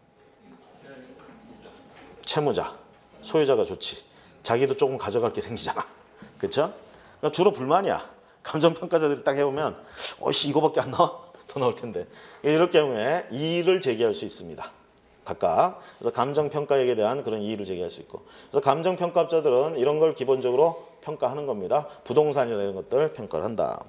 B: 채무자, 소유자가 좋지. 자기도 조금 가져갈 게 생기잖아. 그렇죠? 그러니까 주로 불만이야. 감정평가자들이 딱 해보면 어이씨 이거밖에 안 나와? 더 나올 텐데. 이럴 경우에 이의를 제기할 수 있습니다. 각각. 그래서 감정평가액에 대한 그런 이의를 제기할 수 있고. 그래서 감정평가업자들은 이런 걸 기본적으로 평가하는 겁니다. 부동산이나 이런 것들 평가를 한다.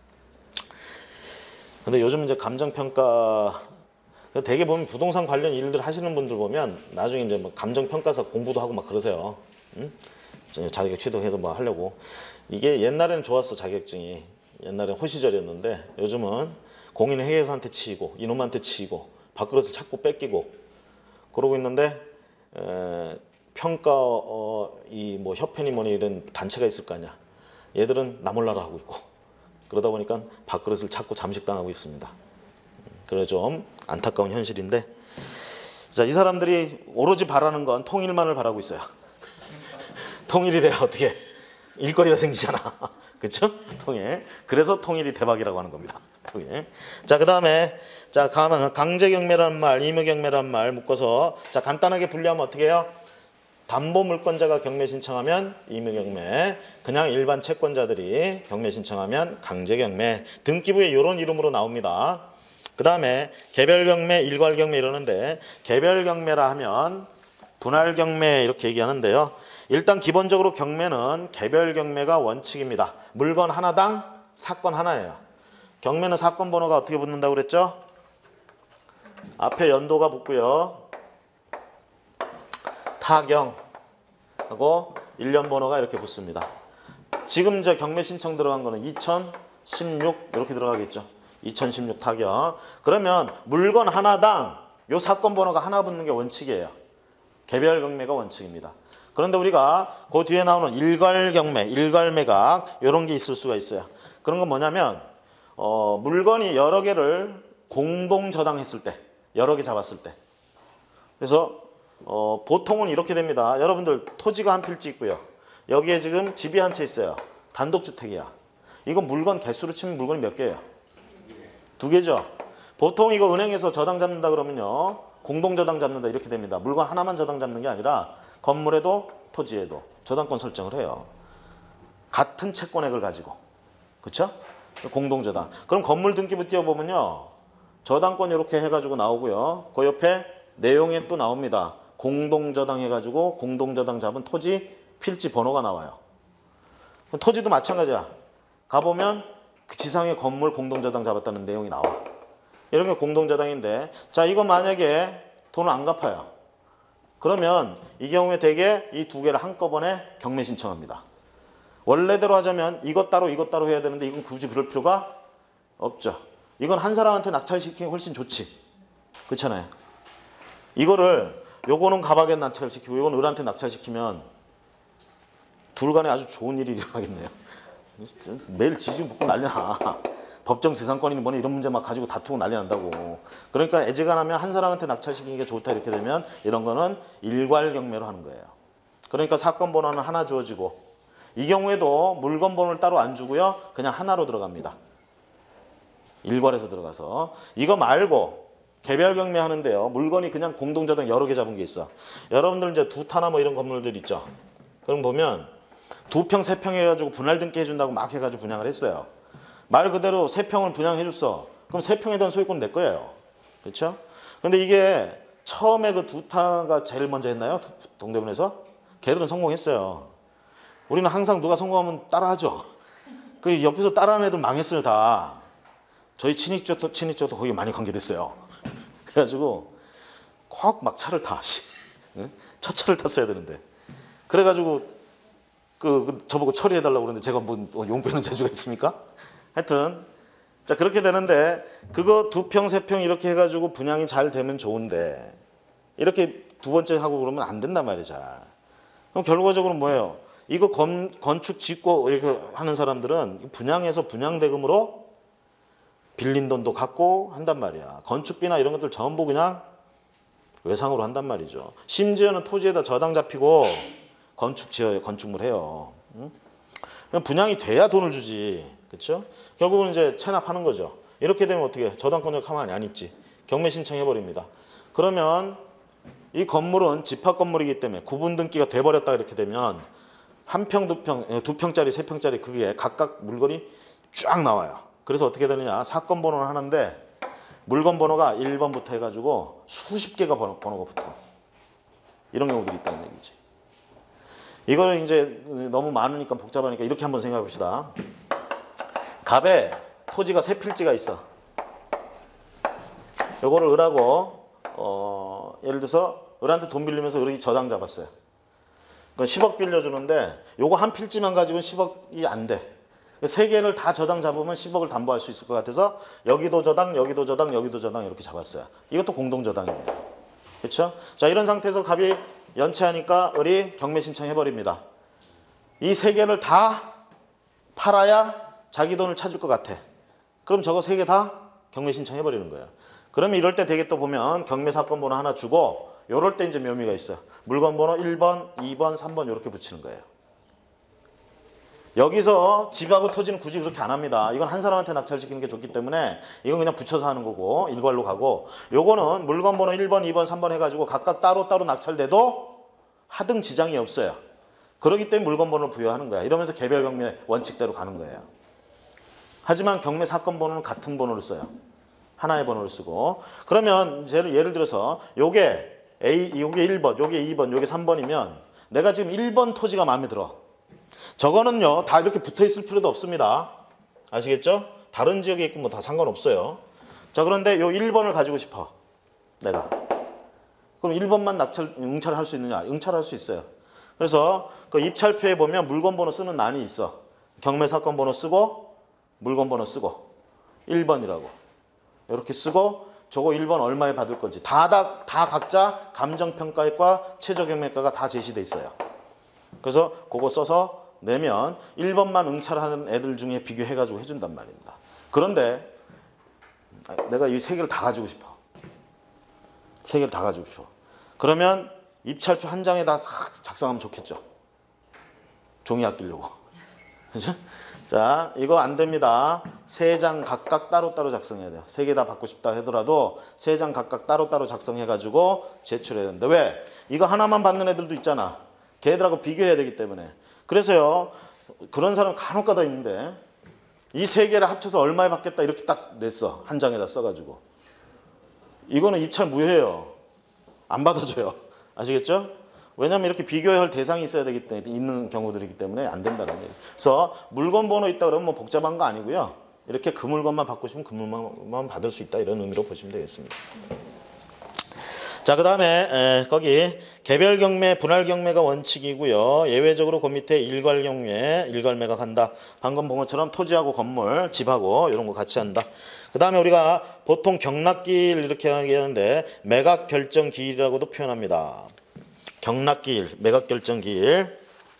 B: 근데 요즘 이제 감정평가 되게 보면 부동산 관련 일들 하시는 분들 보면 나중에 이제 뭐 감정평가사 공부도 하고 막 그러세요. 응? 자격 취득해서 뭐 하려고. 이게 옛날에는 좋았어 자격증이. 옛날엔 호시절이었는데 요즘은 공인회계사한테 치이고 이놈한테 치이고 밥그릇을 자꾸 뺏기고 그러고 있는데 에, 평가 어, 이 뭐 협회니 뭐니 이런 단체가 있을 거 아니야. 얘들은 나 몰라라 하고 있고 그러다 보니까 밥그릇을 자꾸 잠식당하고 있습니다. 그래 좀 안타까운 현실인데 자, 이 사람들이 오로지 바라는 건 통일만을 바라고 있어요. 통일이 돼야 어떻게 일거리가 생기잖아. 그렇죠? 통일. 그래서 통일이 대박이라고 하는 겁니다. 통일. 자, 그다음에 자, 강제 경매라는 말, 의무 경매라는 말 묶어서 자, 간단하게 분리하면 어떻게 해요? 담보 물권자가 경매 신청하면 의무 경매, 그냥 일반 채권자들이 경매 신청하면 강제 경매, 등기부에 이런 이름으로 나옵니다. 그다음에 개별 경매, 일괄 경매 이러는데 개별 경매라 하면 분할 경매 이렇게 얘기하는데요. 일단 기본적으로 경매는 개별 경매가 원칙입니다. 물건 하나당 사건 하나예요. 경매는 사건 번호가 어떻게 붙는다고 그랬죠? 앞에 연도가 붙고요. 타경하고 일 년 번호가 이렇게 붙습니다. 지금 이제 경매 신청 들어간 거는 이천십육 이렇게 들어가겠죠. 이천십육 타경. 그러면 물건 하나당 요 사건 번호가 하나 붙는 게 원칙이에요. 개별 경매가 원칙입니다. 그런데 우리가 그 뒤에 나오는 일괄 경매, 일괄 매각 이런 게 있을 수가 있어요. 그런 건 뭐냐면 어, 물건이 여러 개를 공동 저당했을 때, 여러 개 잡았을 때. 그래서 어, 보통은 이렇게 됩니다. 여러분들 토지가 한 필지 있고요. 여기에 지금 집이 한 채 있어요. 단독주택이야. 이거 물건 개수로 치면 물건이 몇 개예요? 두 개죠. 보통 이거 은행에서 저당 잡는다 그러면요. 공동 저당 잡는다 이렇게 됩니다. 물건 하나만 저당 잡는 게 아니라 건물에도 토지에도 저당권 설정을 해요. 같은 채권액을 가지고. 그렇죠? 공동저당. 그럼 건물 등기부 띄워보면요. 저당권 이렇게 해가지고 나오고요. 그 옆에 내용에 또 나옵니다. 공동저당 해가지고 공동저당 잡은 토지 필지 번호가 나와요. 토지도 마찬가지야. 가보면 그 지상의 건물 공동저당 잡았다는 내용이 나와. 이런 게 공동저당인데, 자 이거 만약에 돈을 안 갚아요. 그러면 이 경우에 대개 이 두 개를 한꺼번에 경매 신청합니다. 원래대로 하자면 이것 따로 이것 따로 해야 되는데 이건 굳이 그럴 필요가 없죠. 이건 한 사람한테 낙찰시키기 훨씬 좋지. 그렇잖아요. 이거를 요거는 가박에 낙찰시키고 요거는 을한테 낙찰시키면 둘 간에 아주 좋은 일이 일어나겠네요. 매일 지지고 볶고 난리 나. 법정 재산권이니 뭐니 이런 문제 막 가지고 다투고 난리 난다고. 그러니까 애지간하면 한 사람한테 낙찰시키기가 좋다 이렇게 되면 이런 거는 일괄 경매로 하는 거예요. 그러니까 사건 번호는 하나 주어지고 이 경우에도 물건 번호를 따로 안 주고요. 그냥 하나로 들어갑니다. 일괄해서 들어가서. 이거 말고 개별 경매 하는데요. 물건이 그냥 공동저당 여러 개 잡은 게 있어. 여러분들 이제 두 타나 뭐 이런 건물들 있죠. 그럼 보면 두 평, 세 평 해가지고 분할 등기 해준다고 막 해가지고 분양을 했어요. 말 그대로 세 평을 분양해줬어. 그럼 세 평에 대한 소유권 내 거예요. 그렇죠? 근데 이게 처음에 그 두 타가 제일 먼저 했나요? 동대문에서? 걔들은 성공했어요. 우리는 항상 누가 성공하면 따라하죠. 그 옆에서 따라하는 애들 망했어요 다. 저희 친입 쪽도 친입 쪽도 거기 많이 관계됐어요. 그래가지고 콱 막 차를 타. 첫 차를 탔어야 되는데. 그래가지고 그, 그 저보고 처리해달라고 그러는데 제가 뭐 용빼는 재주가 있습니까? 하여튼 자 그렇게 되는데 그거 두 평, 세 평 이렇게 해가지고 분양이 잘 되면 좋은데 이렇게 두 번째 하고 그러면 안 된단 말이에요. 잘. 그럼 결과적으로 뭐예요? 이거 건, 건축 짓고 이렇게 하는 사람들은 분양해서 분양대금으로 빌린 돈도 갖고 한단 말이야. 건축비나 이런 것들 전부 그냥 외상으로 한단 말이죠. 심지어는 토지에다 저당 잡히고 건축 지어요. 건축물 해요. 응? 그럼 분양이 돼야 돈을 주지. 그렇죠? 결국은 이제 체납하는 거죠. 이렇게 되면 어떻게 해? 저당권자 가만히 안 있지. 경매 신청해버립니다. 그러면 이 건물은 집합 건물이기 때문에 구분 등기가 돼버렸다 이렇게 되면 한 평, 두 평, 두 평짜리, 세 평짜리 그게 각각 물건이 쫙 나와요. 그래서 어떻게 되느냐. 사건 번호는 하는데 물건 번호가 일 번부터 해가지고 수십 개가 번호, 번호가 붙어. 이런 경우들이 있다는 얘기지. 이거는 이제 너무 많으니까 복잡하니까 이렇게 한번 생각해 봅시다. 갑에 토지가 세 필지가 있어. 요거를 을하고 어, 예를 들어서 을한테 돈 빌리면서 을이 저당 잡았어요. 그러니까 십억 빌려주는데 요거 한 필지만 가지고는 십억이 안 돼. 세 개를 다 저당 잡으면 십억을 담보할 수 있을 것 같아서 여기도 저당, 여기도 저당, 여기도 저당 이렇게 잡았어요. 이것도 공동저당이에요. 그렇죠? 자 이런 상태에서 갑이 연체하니까 을이 경매 신청해버립니다. 이 세 개를 다 팔아야 자기 돈을 찾을 것 같아. 그럼 저거 세 개 다 경매 신청해버리는 거예요. 그러면 이럴 때 되게 또 보면 경매 사건 번호 하나 주고 요럴 때 이제 묘미가 있어요. 물건 번호 일 번, 이 번, 삼 번 이렇게 붙이는 거예요. 여기서 집하고 토지는 굳이 그렇게 안 합니다. 이건 한 사람한테 낙찰시키는 게 좋기 때문에 이건 그냥 붙여서 하는 거고 일괄로 가고 요거는 물건 번호 일 번, 이 번, 삼 번 해가지고 각각 따로따로 낙찰돼도 하등 지장이 없어요. 그렇기 때문에 물건 번호를 부여하는 거야. 이러면서 개별 경매 원칙대로 가는 거예요. 하지만 경매 사건 번호는 같은 번호를 써요. 하나의 번호를 쓰고. 그러면 예를 들어서 요게 A, 요게 일 번, 요게 이 번, 요게 삼 번이면 내가 지금 일 번 토지가 마음에 들어. 저거는요 다 이렇게 붙어 있을 필요도 없습니다. 아시겠죠? 다른 지역에 있고 뭐 다 상관없어요. 자 그런데 요 일 번을 가지고 싶어 내가. 그럼 일 번만 낙찰 응찰할 수 있느냐? 응찰할 수 있어요. 그래서 그 입찰표에 보면 물건 번호 쓰는 난이 있어. 경매 사건 번호 쓰고 물건 번호 쓰고 일 번이라고 이렇게 쓰고 저거 일 번 얼마에 받을 건지 다, 다, 다 각자 감정평가액과 최저경매가가 다 제시돼 있어요. 그래서 그거 써서 내면 일 번만 응찰하는 애들 중에 비교해가지고 해준단 말입니다. 그런데 내가 이 세 개를 다 가지고 싶어. 세 개를 다 가지고 싶어. 그러면 입찰표 한 장에다 작성하면 좋겠죠. 종이 아끼려고. 그죠? 자, 이거 안 됩니다. 세 장 각각 따로따로 작성해야 돼요. 세 개 다 받고 싶다 하더라도 세 장 각각 따로따로 작성해가지고 제출해야 되는데 왜? 이거 하나만 받는 애들도 있잖아. 걔들하고 비교해야 되기 때문에. 그래서요, 그런 사람 간혹 가다 있는데 이 세 개를 합쳐서 얼마에 받겠다 이렇게 딱 냈어. 한 장에다 써가지고. 이거는 입찰 무효예요. 안 받아줘요. 아시겠죠? 왜냐하면 이렇게 비교할 대상이 있어야 되기 때문에 있는 경우들이기 때문에 안 된다는 얘기예요. 그래서 물건 번호 있다 그러면 뭐 복잡한 거 아니고요. 이렇게 그 물건만 받고 싶으면 그 물건만 받을 수 있다 이런 의미로 보시면 되겠습니다. 자, 그 다음에 거기 개별 경매, 분할 경매가 원칙이고요. 예외적으로 그 밑에 일괄 경매, 일괄매가 간다. 방금 본 것처럼 토지하고 건물, 집하고 이런 거 같이 한다. 그 다음에 우리가 보통 경락기일 이렇게 하는데 매각 결정 기일이라고도 표현합니다. 경락기일, 매각 결정 기일.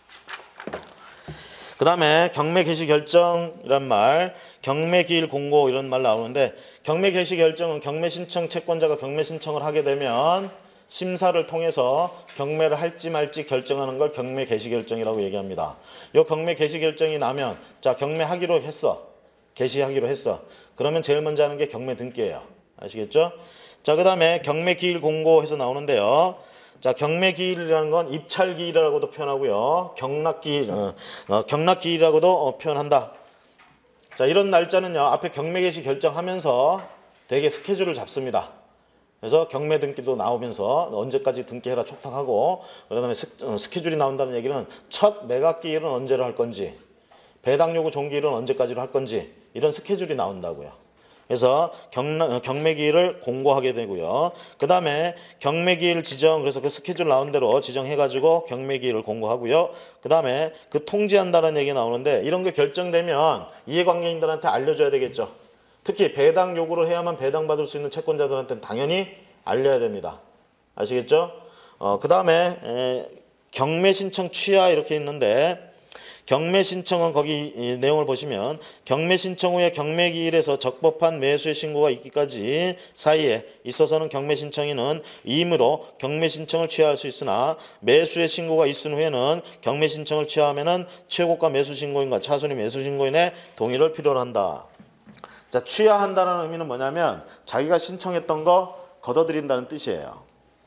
B: 그 다음에 경매 개시 결정이란 말, 경매 기일 공고 이런 말 나오는데 경매 개시 결정은 경매 신청 채권자가 경매 신청을 하게 되면 심사를 통해서 경매를 할지 말지 결정하는 걸 경매 개시 결정이라고 얘기합니다. 이 경매 개시 결정이 나면 자 경매하기로 했어. 개시하기로 했어. 그러면 제일 먼저 하는 게 경매 등기예요. 아시겠죠? 자, 그 다음에 경매 기일 공고해서 나오는데요. 자, 경매 기일이라는 건 입찰 기일이라고도 표현하고요. 경락 기일, 어, 어, 경락 기일이라고도 어, 표현한다. 자, 이런 날짜는요. 앞에 경매 개시 결정하면서 되게 스케줄을 잡습니다. 그래서 경매 등기도 나오면서 언제까지 등기해라 촉탁하고 그다음에 스, 어, 스케줄이 나온다는 얘기는 첫 매각 기일은 언제로 할 건지 배당 요구 종기일은 언제까지로 할 건지 이런 스케줄이 나온다고요. 그래서 경, 경매기일을 공고하게 되고요. 그 다음에 경매기일 지정, 그래서 그 스케줄 나온 대로 지정해가지고 경매기일을 공고하고요. 그 다음에 그 통지한다는 얘기 나오는데 이런 게 결정되면 이해관계인들한테 알려줘야 되겠죠. 특히 배당 요구를 해야만 배당받을 수 있는 채권자들한테는 당연히 알려야 됩니다. 아시겠죠? 어, 그 다음에 경매신청 취하 이렇게 있는데 경매 신청은 거기 이 내용을 보시면 경매 신청 후에 경매 기일에서 적법한 매수의 신고가 있기까지 사이에 있어서는 경매 신청인은 임의로 경매 신청을 취하할 수 있으나 매수의 신고가 있은 후에는 경매 신청을 취하하면은 최고가 매수 신고인과 차순위 매수 신고인의 동의를 필요로 한다. 자, 취하한다는 의미는 뭐냐면 자기가 신청했던 거 걷어들인다는 뜻이에요.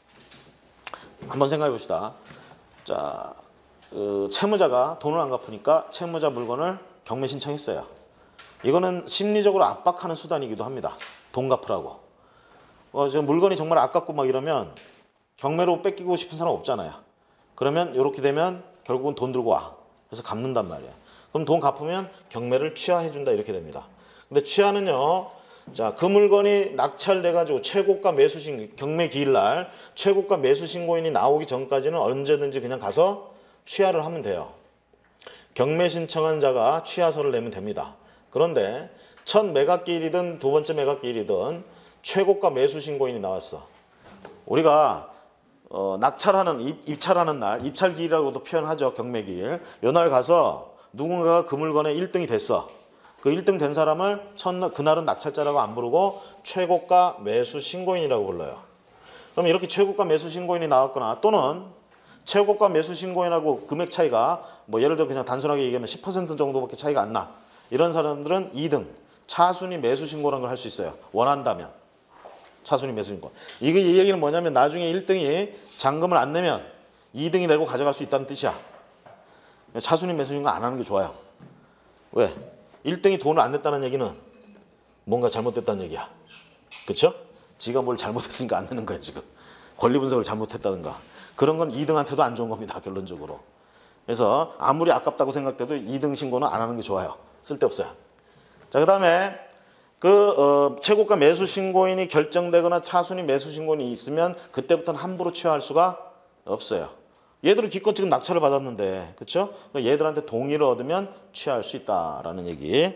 B: 한번 생각해 봅시다. 자. 그 채무자가 돈을 안 갚으니까 채무자 물건을 경매 신청했어요. 이거는 심리적으로 압박하는 수단이기도 합니다. 돈 갚으라고. 어, 지금 물건이 정말 아깝고 막 이러면 경매로 뺏기고 싶은 사람 없잖아요. 그러면 이렇게 되면 결국은 돈 들고 와. 그래서 갚는단 말이에요. 그럼 돈 갚으면 경매를 취하해준다 이렇게 됩니다. 근데 취하는요. 자, 그 물건이 낙찰돼가지고 최고가 매수 신고, 경매 기일날 최고가 매수 신고인이 나오기 전까지는 언제든지 그냥 가서 취하를 하면 돼요. 경매 신청한 자가 취하서를 내면 됩니다. 그런데 첫 매각기일이든 두 번째 매각기일이든 최고가 매수 신고인이 나왔어. 우리가 어, 낙찰하는 입, 입찰하는 날, 입찰기일이라고도 표현하죠. 경매기일. 요 날 가서 누군가가 그 물건에 일 등이 됐어. 그 일 등 된 사람을 첫날 그날은 낙찰자라고 안 부르고 최고가 매수 신고인이라고 불러요. 그럼 이렇게 최고가 매수 신고인이 나왔거나 또는 최고가 매수 신고인하고 금액 차이가 뭐 예를 들어 그냥 단순하게 얘기하면 십 퍼센트 정도밖에 차이가 안 나. 이런 사람들은 이 등 차순위 매수 신고라는 걸 할 수 있어요. 원한다면. 차순위 매수 신고. 이게 이 얘기는 뭐냐면 나중에 일 등이 잔금을 안 내면 이 등이 내고 가져갈 수 있다는 뜻이야. 차순위 매수 신고 안 하는 게 좋아요. 왜? 일 등이 돈을 안 냈다는 얘기는 뭔가 잘못됐다는 얘기야. 그렇죠? 지가 뭘 잘못했으니까 안 내는 거야 지금. 권리 분석을 잘못했다든가. 그런 건 이 등한테도 안 좋은 겁니다. 결론적으로. 그래서 아무리 아깝다고 생각돼도 이 등 신고는 안 하는 게 좋아요. 쓸데없어요. 자, 그 다음에 그 어, 최고가 매수 신고인이 결정되거나 차순위 매수 신고인이 있으면 그때부터는 함부로 취하할 수가 없어요. 얘들은 기껏 지금 낙찰을 받았는데, 그렇죠? 얘들한테 동의를 얻으면 취하할 수 있다라는 얘기.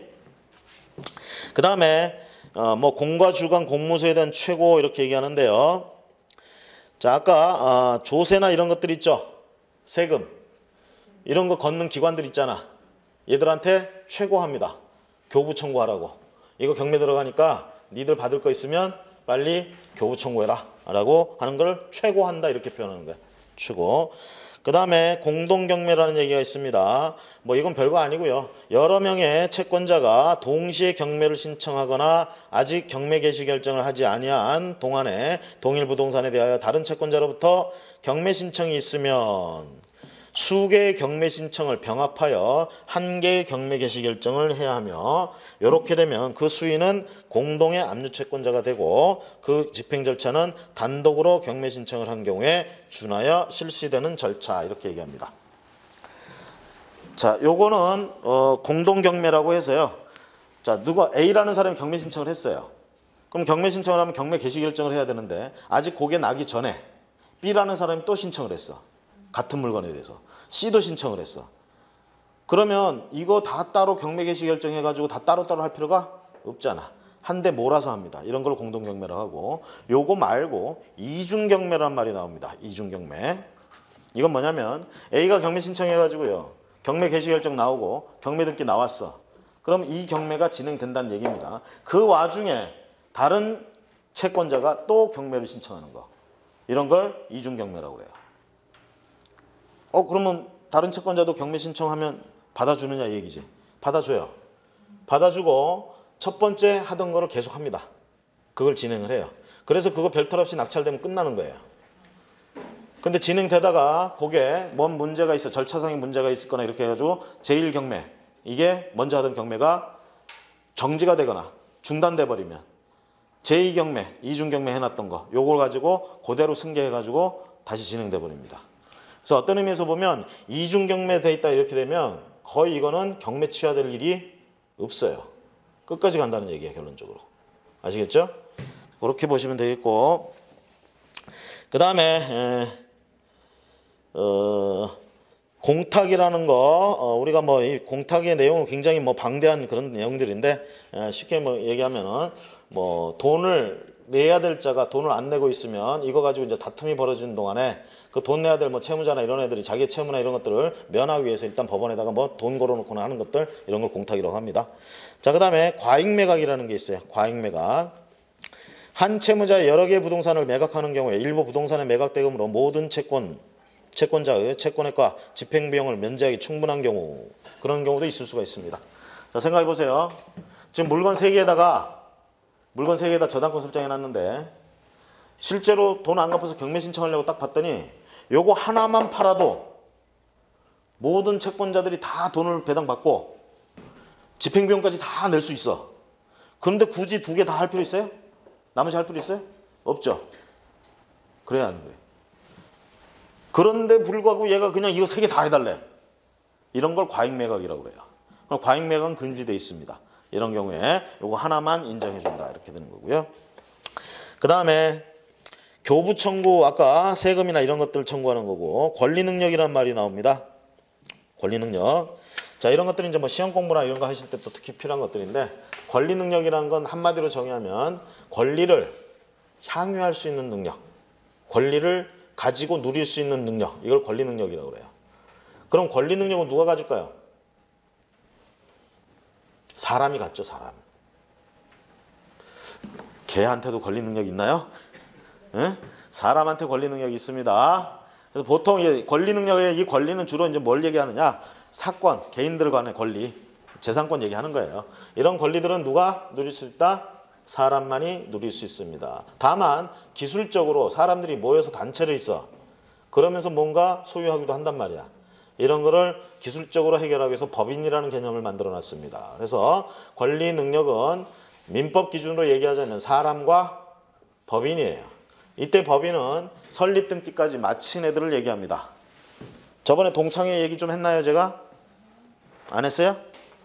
B: 그 다음에 어, 뭐 공과 주관 공무소에 대한 최고 이렇게 얘기하는데요. 자, 아까 어, 조세나 이런 것들 있죠. 세금 이런 거 걷는 기관들 있잖아. 얘들한테 최고합니다. 교부 청구하라고. 이거 경매 들어가니까 니들 받을 거 있으면 빨리 교부 청구해라 라고 하는 걸 최고한다 이렇게 표현하는 거야. 최고. 그 다음에 공동경매라는 얘기가 있습니다. 뭐 이건 별거 아니고요. 여러 명의 채권자가 동시에 경매를 신청하거나 아직 경매 개시 결정을 하지 아니한 동안에 동일 부동산에 대하여 다른 채권자로부터 경매 신청이 있으면 수개의 경매 신청을 병합하여 한 개의 경매 개시 결정을 해야 하며 이렇게 되면 그 수인은 공동의 압류 채권자가 되고 그 집행 절차는 단독으로 경매 신청을 한 경우에 준하여 실시되는 절차 이렇게 얘기합니다. 자, 요거는 어, 공동 경매라고 해서요. 자, 누가 A라는 사람이 경매 신청을 했어요. 그럼 경매 신청을 하면 경매 개시 결정을 해야 되는데 아직 그게 나기 전에 B라는 사람이 또 신청을 했어. 같은 물건에 대해서. C도 신청을 했어. 그러면 이거 다 따로 경매 개시 결정해가지고 다 따로따로 할 필요가 없잖아. 한 대 몰아서 합니다. 이런 걸 공동경매라고 하고, 요거 말고 이중경매란 말이 나옵니다. 이중경매. 이건 뭐냐면 A가 경매 신청해가지고요. 경매 개시 결정 나오고 경매 등기 나왔어. 그럼 이 경매가 진행된다는 얘기입니다. 그 와중에 다른 채권자가 또 경매를 신청하는 거. 이런 걸 이중경매라고 그래요. 어 그러면 다른 채권자도 경매 신청하면 받아주느냐 이 얘기지. 받아줘요. 받아주고 첫 번째 하던 거를 계속 합니다. 그걸 진행을 해요. 그래서 그거 별탈 없이 낙찰되면 끝나는 거예요. 근데 진행되다가 그게 뭔 문제가 있어, 절차상의 문제가 있거나 이렇게 해가지고 제일 경매, 이게 먼저 하던 경매가 정지가 되거나 중단돼 버리면 제이 경매, 이중 경매 해놨던 거, 요걸 가지고 그대로 승계해가지고 다시 진행돼 버립니다. 그래서 어떤 의미에서 보면 이중 경매 돼 있다 이렇게 되면 거의 이거는 경매 취하될 일이 없어요. 끝까지 간다는 얘기예요, 결론적으로. 아시겠죠? 그렇게 보시면 되겠고, 그 다음에 어, 공탁이라는 거, 어, 우리가 뭐 이 공탁의 내용은 굉장히 뭐 방대한 그런 내용들인데, 에, 쉽게 뭐 얘기하면은 뭐 돈을 내야 될 자가 돈을 안 내고 있으면 이거 가지고 이제 다툼이 벌어지는 동안에 그 돈 내야 될 뭐 채무자나 이런 애들이 자기 채무나 이런 것들을 면하기 위해서 일단 법원에다가 뭐 돈 걸어놓거나 하는 것들, 이런 걸 공탁이라고 합니다. 자, 그 다음에 과잉매각이라는 게 있어요. 과잉매각. 한 채무자의 여러 개의 부동산을 매각하는 경우에 일부 부동산의 매각 대금으로 모든 채권 채권자의 채권액과 집행비용을 면제하기 충분한 경우, 그런 경우도 있을 수가 있습니다. 자, 생각해 보세요. 지금 물건 세 개에다가 물건 세 개에다 저당권 설정해 놨는데 실제로 돈 안 갚아서 경매 신청하려고 딱 봤더니 요거 하나만 팔아도 모든 채권자들이 다 돈을 배당받고 집행비용까지 다 낼 수 있어. 그런데 굳이 두 개 다 할 필요 있어요? 나머지 할 필요 있어요? 없죠. 그래야 하는 거예요. 그런데 불구하고 얘가 그냥 이거 세 개 다 해달래. 이런 걸 과잉매각이라고 그래요. 그럼 과잉매각은 금지되어 있습니다. 이런 경우에 요거 하나만 인정해준다 이렇게 되는 거고요. 그 다음에 교부 청구, 아까 세금이나 이런 것들 청구하는 거고, 권리능력이란 말이 나옵니다. 권리능력. 자, 이런 것들이 이제 뭐 시험 공부나 이런 거 하실 때 또 특히 필요한 것들인데, 권리능력이라는 건 한마디로 정의하면 권리를 향유할 수 있는 능력, 권리를 가지고 누릴 수 있는 능력, 이걸 권리능력이라고 그래요. 그럼 권리능력은 누가 가질까요? 사람이 갖죠, 사람. 개한테도 권리능력이 있나요? 네? 사람한테 권리능력이 있습니다. 그래서 보통 이 권리능력의 이 권리는 주로 이제 뭘 얘기하느냐? 사건, 개인들 간의 권리, 재산권 얘기하는 거예요. 이런 권리들은 누가 누릴 수 있다? 사람만이 누릴 수 있습니다. 다만 기술적으로 사람들이 모여서 단체로 있어. 그러면서 뭔가 소유하기도 한단 말이야. 이런 거를 기술적으로 해결하기 위해서 법인이라는 개념을 만들어 놨습니다. 그래서 권리 능력은 민법 기준으로 얘기하자면 사람과 법인이에요. 이때 법인은 설립 등기까지 마친 애들을 얘기합니다. 저번에 동창회 얘기 좀 했나요, 제가? 안 했어요?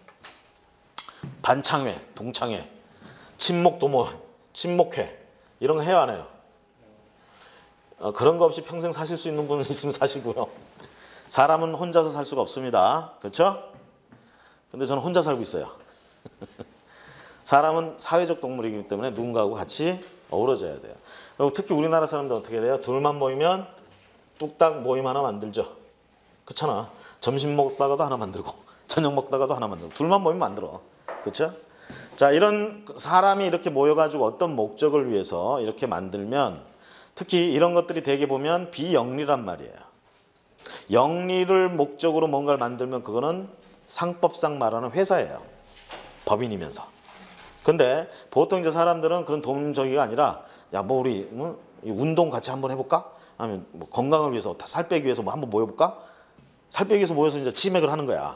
B: 반창회, 동창회, 친목도모, 친목회 이런 거 해요, 안 해요? 어, 그런 거 없이 평생 사실 수 있는 분은 있으면 사시고요. 사람은 혼자서 살 수가 없습니다. 그렇죠? 근데 저는 혼자 살고 있어요. 사람은 사회적 동물이기 때문에 누군가하고 같이 어우러져야 돼요. 그리고 특히 우리나라 사람들 어떻게 돼요? 둘만 모이면 뚝딱 모임 하나 만들죠. 그렇잖아. 점심 먹다가도 하나 만들고 저녁 먹다가도 하나 만들고 둘만 모이면 만들어. 그렇죠? 자, 이런 사람이 이렇게 모여가지고 어떤 목적을 위해서 이렇게 만들면 특히 이런 것들이 되게 보면 비영리란 말이에요. 영리를 목적으로 뭔가를 만들면 그거는 상법상 말하는 회사예요. 법인이면서. 근데 보통 이제 사람들은 그런 돈저기가 아니라 야, 뭐 우리 뭐 운동 같이 한번 해볼까? 아니면 뭐 건강을 위해서 살 빼기 위해서 뭐 한번 모여볼까? 살 빼기 위해서 모여서 이제 치맥을 하는 거야.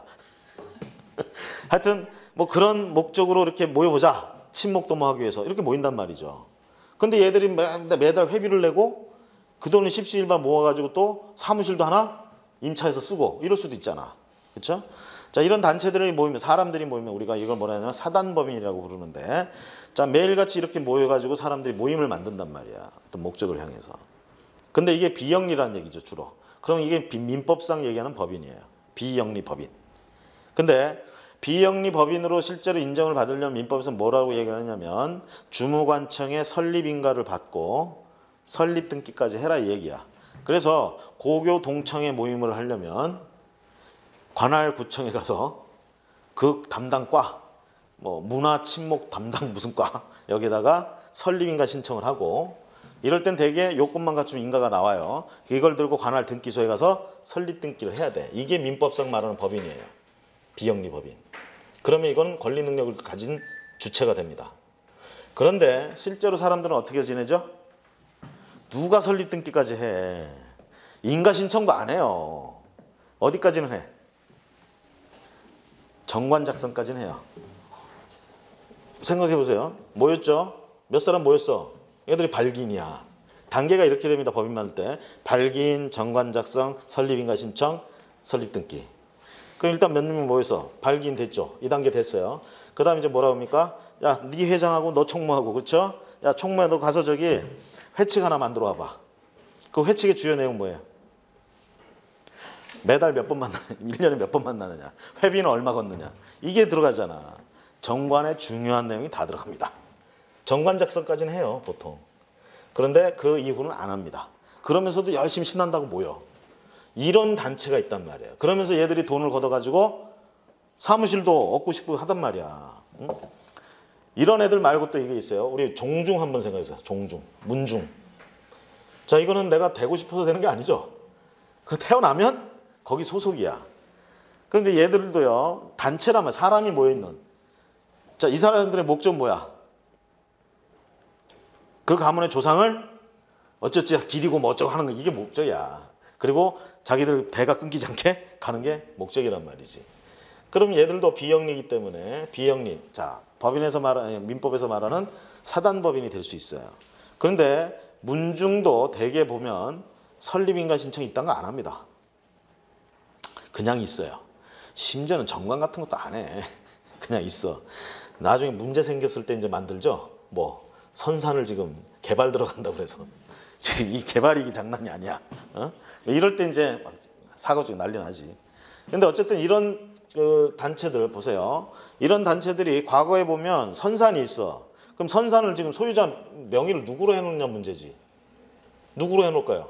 B: 하여튼 뭐 그런 목적으로 이렇게 모여보자. 친목도모 하기 위해서 이렇게 모인단 말이죠. 근데 얘들이 매, 매달 회비를 내고 그 돈을 십시일반 모아가지고 또 사무실도 하나 임차해서 쓰고 이럴 수도 있잖아. 그렇죠? 자, 이런 단체들이 모이면, 사람들이 모이면 우리가 이걸 뭐라 하냐면 사단법인이라고 부르는데, 자, 매일같이 이렇게 모여가지고 사람들이 모임을 만든단 말이야. 어떤 목적을 향해서. 근데 이게 비영리라는 얘기죠, 주로. 그럼 이게 비- 민법상 얘기하는 법인이에요. 비영리 법인. 근데 비영리 법인으로 실제로 인정을 받으려면 민법에서 뭐라고 얘기하냐면 주무관청의 설립인가를 받고 설립 등기까지 해라 이 얘기야. 그래서 고교 동청회 모임을 하려면 관할 구청에 가서 그 담당 과, 뭐 문화 친목 담당 무슨 과 여기다가 설립인가 신청을 하고, 이럴 땐 대개 요건만 갖추면 인가가 나와요. 이걸 들고 관할 등기소에 가서 설립 등기를 해야 돼. 이게 민법상 말하는 법인이에요. 비영리 법인. 그러면 이건 권리 능력을 가진 주체가 됩니다. 그런데 실제로 사람들은 어떻게 지내죠? 누가 설립 등기까지 해? 인가 신청도 안 해요. 어디까지는 해? 정관 작성까지는 해요. 생각해 보세요. 모였죠? 몇 사람 모였어? 얘들이 발기인이야. 단계가 이렇게 됩니다. 법인 만들 때. 발기인, 정관 작성, 설립인가 신청, 설립 등기. 그럼 일단 몇 명 모였어? 발기인 됐죠? 이 단계 됐어요. 그 다음에 이제 뭐라고 합니까? 야, 네 회장하고 너 총무하고, 그렇죠? 야, 총무야, 너 가서 저기 회칙 하나 만들어 와봐. 그 회칙의 주요 내용 뭐예요? 매달 몇 번 만나느냐, 일 년에 몇 번 만나느냐, 회비는 얼마 걷느냐, 이게 들어가잖아. 정관의 중요한 내용이 다 들어갑니다. 정관 작성까지는 해요, 보통. 그런데 그 이후는 안 합니다. 그러면서도 열심히 신난다고 모여. 이런 단체가 있단 말이에요. 그러면서 얘들이 돈을 걷어가지고 사무실도 얻고 싶고 하단 말이야. 응? 이런 애들 말고 또 이게 있어요. 우리 종중 한번 생각해보세요. 종중, 문중. 자, 이거는 내가 되고 싶어서 되는 게 아니죠. 그 태어나면 거기 소속이야. 그런데 얘들도요, 단체라면 사람이 모여있는. 자, 이 사람들의 목적 뭐야? 그 가문의 조상을 어쩌지 기리고 뭐 어쩌고 하는 거, 이게 목적이야. 그리고 자기들 대가 끊기지 않게 가는 게 목적이란 말이지. 그럼 얘들도 비영리이기 때문에 비영리, 자, 법인에서 말하는, 민법에서 말하는 사단법인이 될 수 있어요. 그런데 문중도 대개 보면 설립인가 신청이 있다는 거 안 합니다. 그냥 있어요. 심지어는 정관 같은 것도 안 해. 그냥 있어. 나중에 문제 생겼을 때 이제 만들죠. 뭐 선산을 지금 개발 들어간다고 그래서 지금 이 개발이 장난이 아니야. 어? 이럴 때 이제 막 사고치고 난리 나지. 근데 어쨌든 이런 그 단체들 보세요. 이런 단체들이 과거에 보면 선산이 있어. 그럼 선산을 지금 소유자 명의를 누구로 해놓냐 문제지. 누구로 해놓을까요?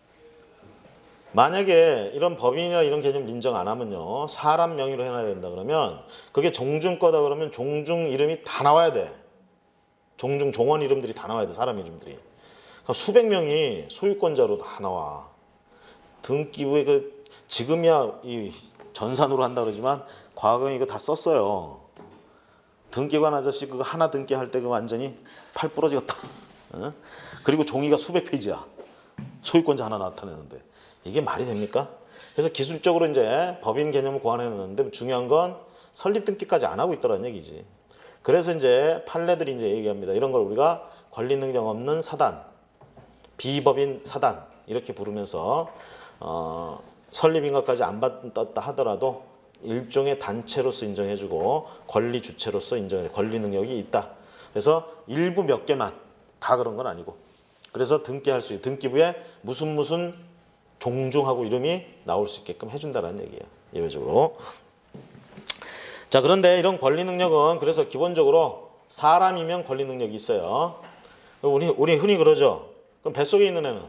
B: 만약에 이런 법인이나 이런 개념을 인정 안 하면요, 사람 명의로 해놔야 된다 그러면 그게 종중 거다 그러면 종중 이름이 다 나와야 돼. 종중 종원 이름들이 다 나와야 돼. 사람 이름들이. 그러니까 수백 명이 소유권자로 다 나와. 등기부에 그 지금이야 이 전산으로 한다 그러지만 과거에 이거 다 썼어요. 등기관 아저씨 그거 하나 등기할 때 그 완전히 팔 부러지겠다. 어? 그리고 종이가 수백 페이지야. 소유권자 하나 나타내는데 이게 말이 됩니까? 그래서 기술적으로 이제 법인 개념을 고안해놨는데 중요한 건 설립 등기까지 안 하고 있다는 얘기지. 그래서 이제 판례들이 이제 얘기합니다. 이런 걸 우리가 권리 능력 없는 사단, 비법인 사단 이렇게 부르면서 어, 설립인가까지 안 받았다 하더라도 일종의 단체로서 인정해주고 권리 주체로서 인정해, 권리 능력이 있다. 그래서 일부 몇 개만, 다 그런 건 아니고. 그래서 등기할 수 있는 등기부에 무슨 무슨 종중하고 이름이 나올 수 있게끔 해준다는 얘기예요. 예외적으로. 자, 그런데 이런 권리 능력은 그래서 기본적으로 사람이면 권리 능력이 있어요. 우리 우리 흔히 그러죠. 그럼 뱃속에 있는 애는?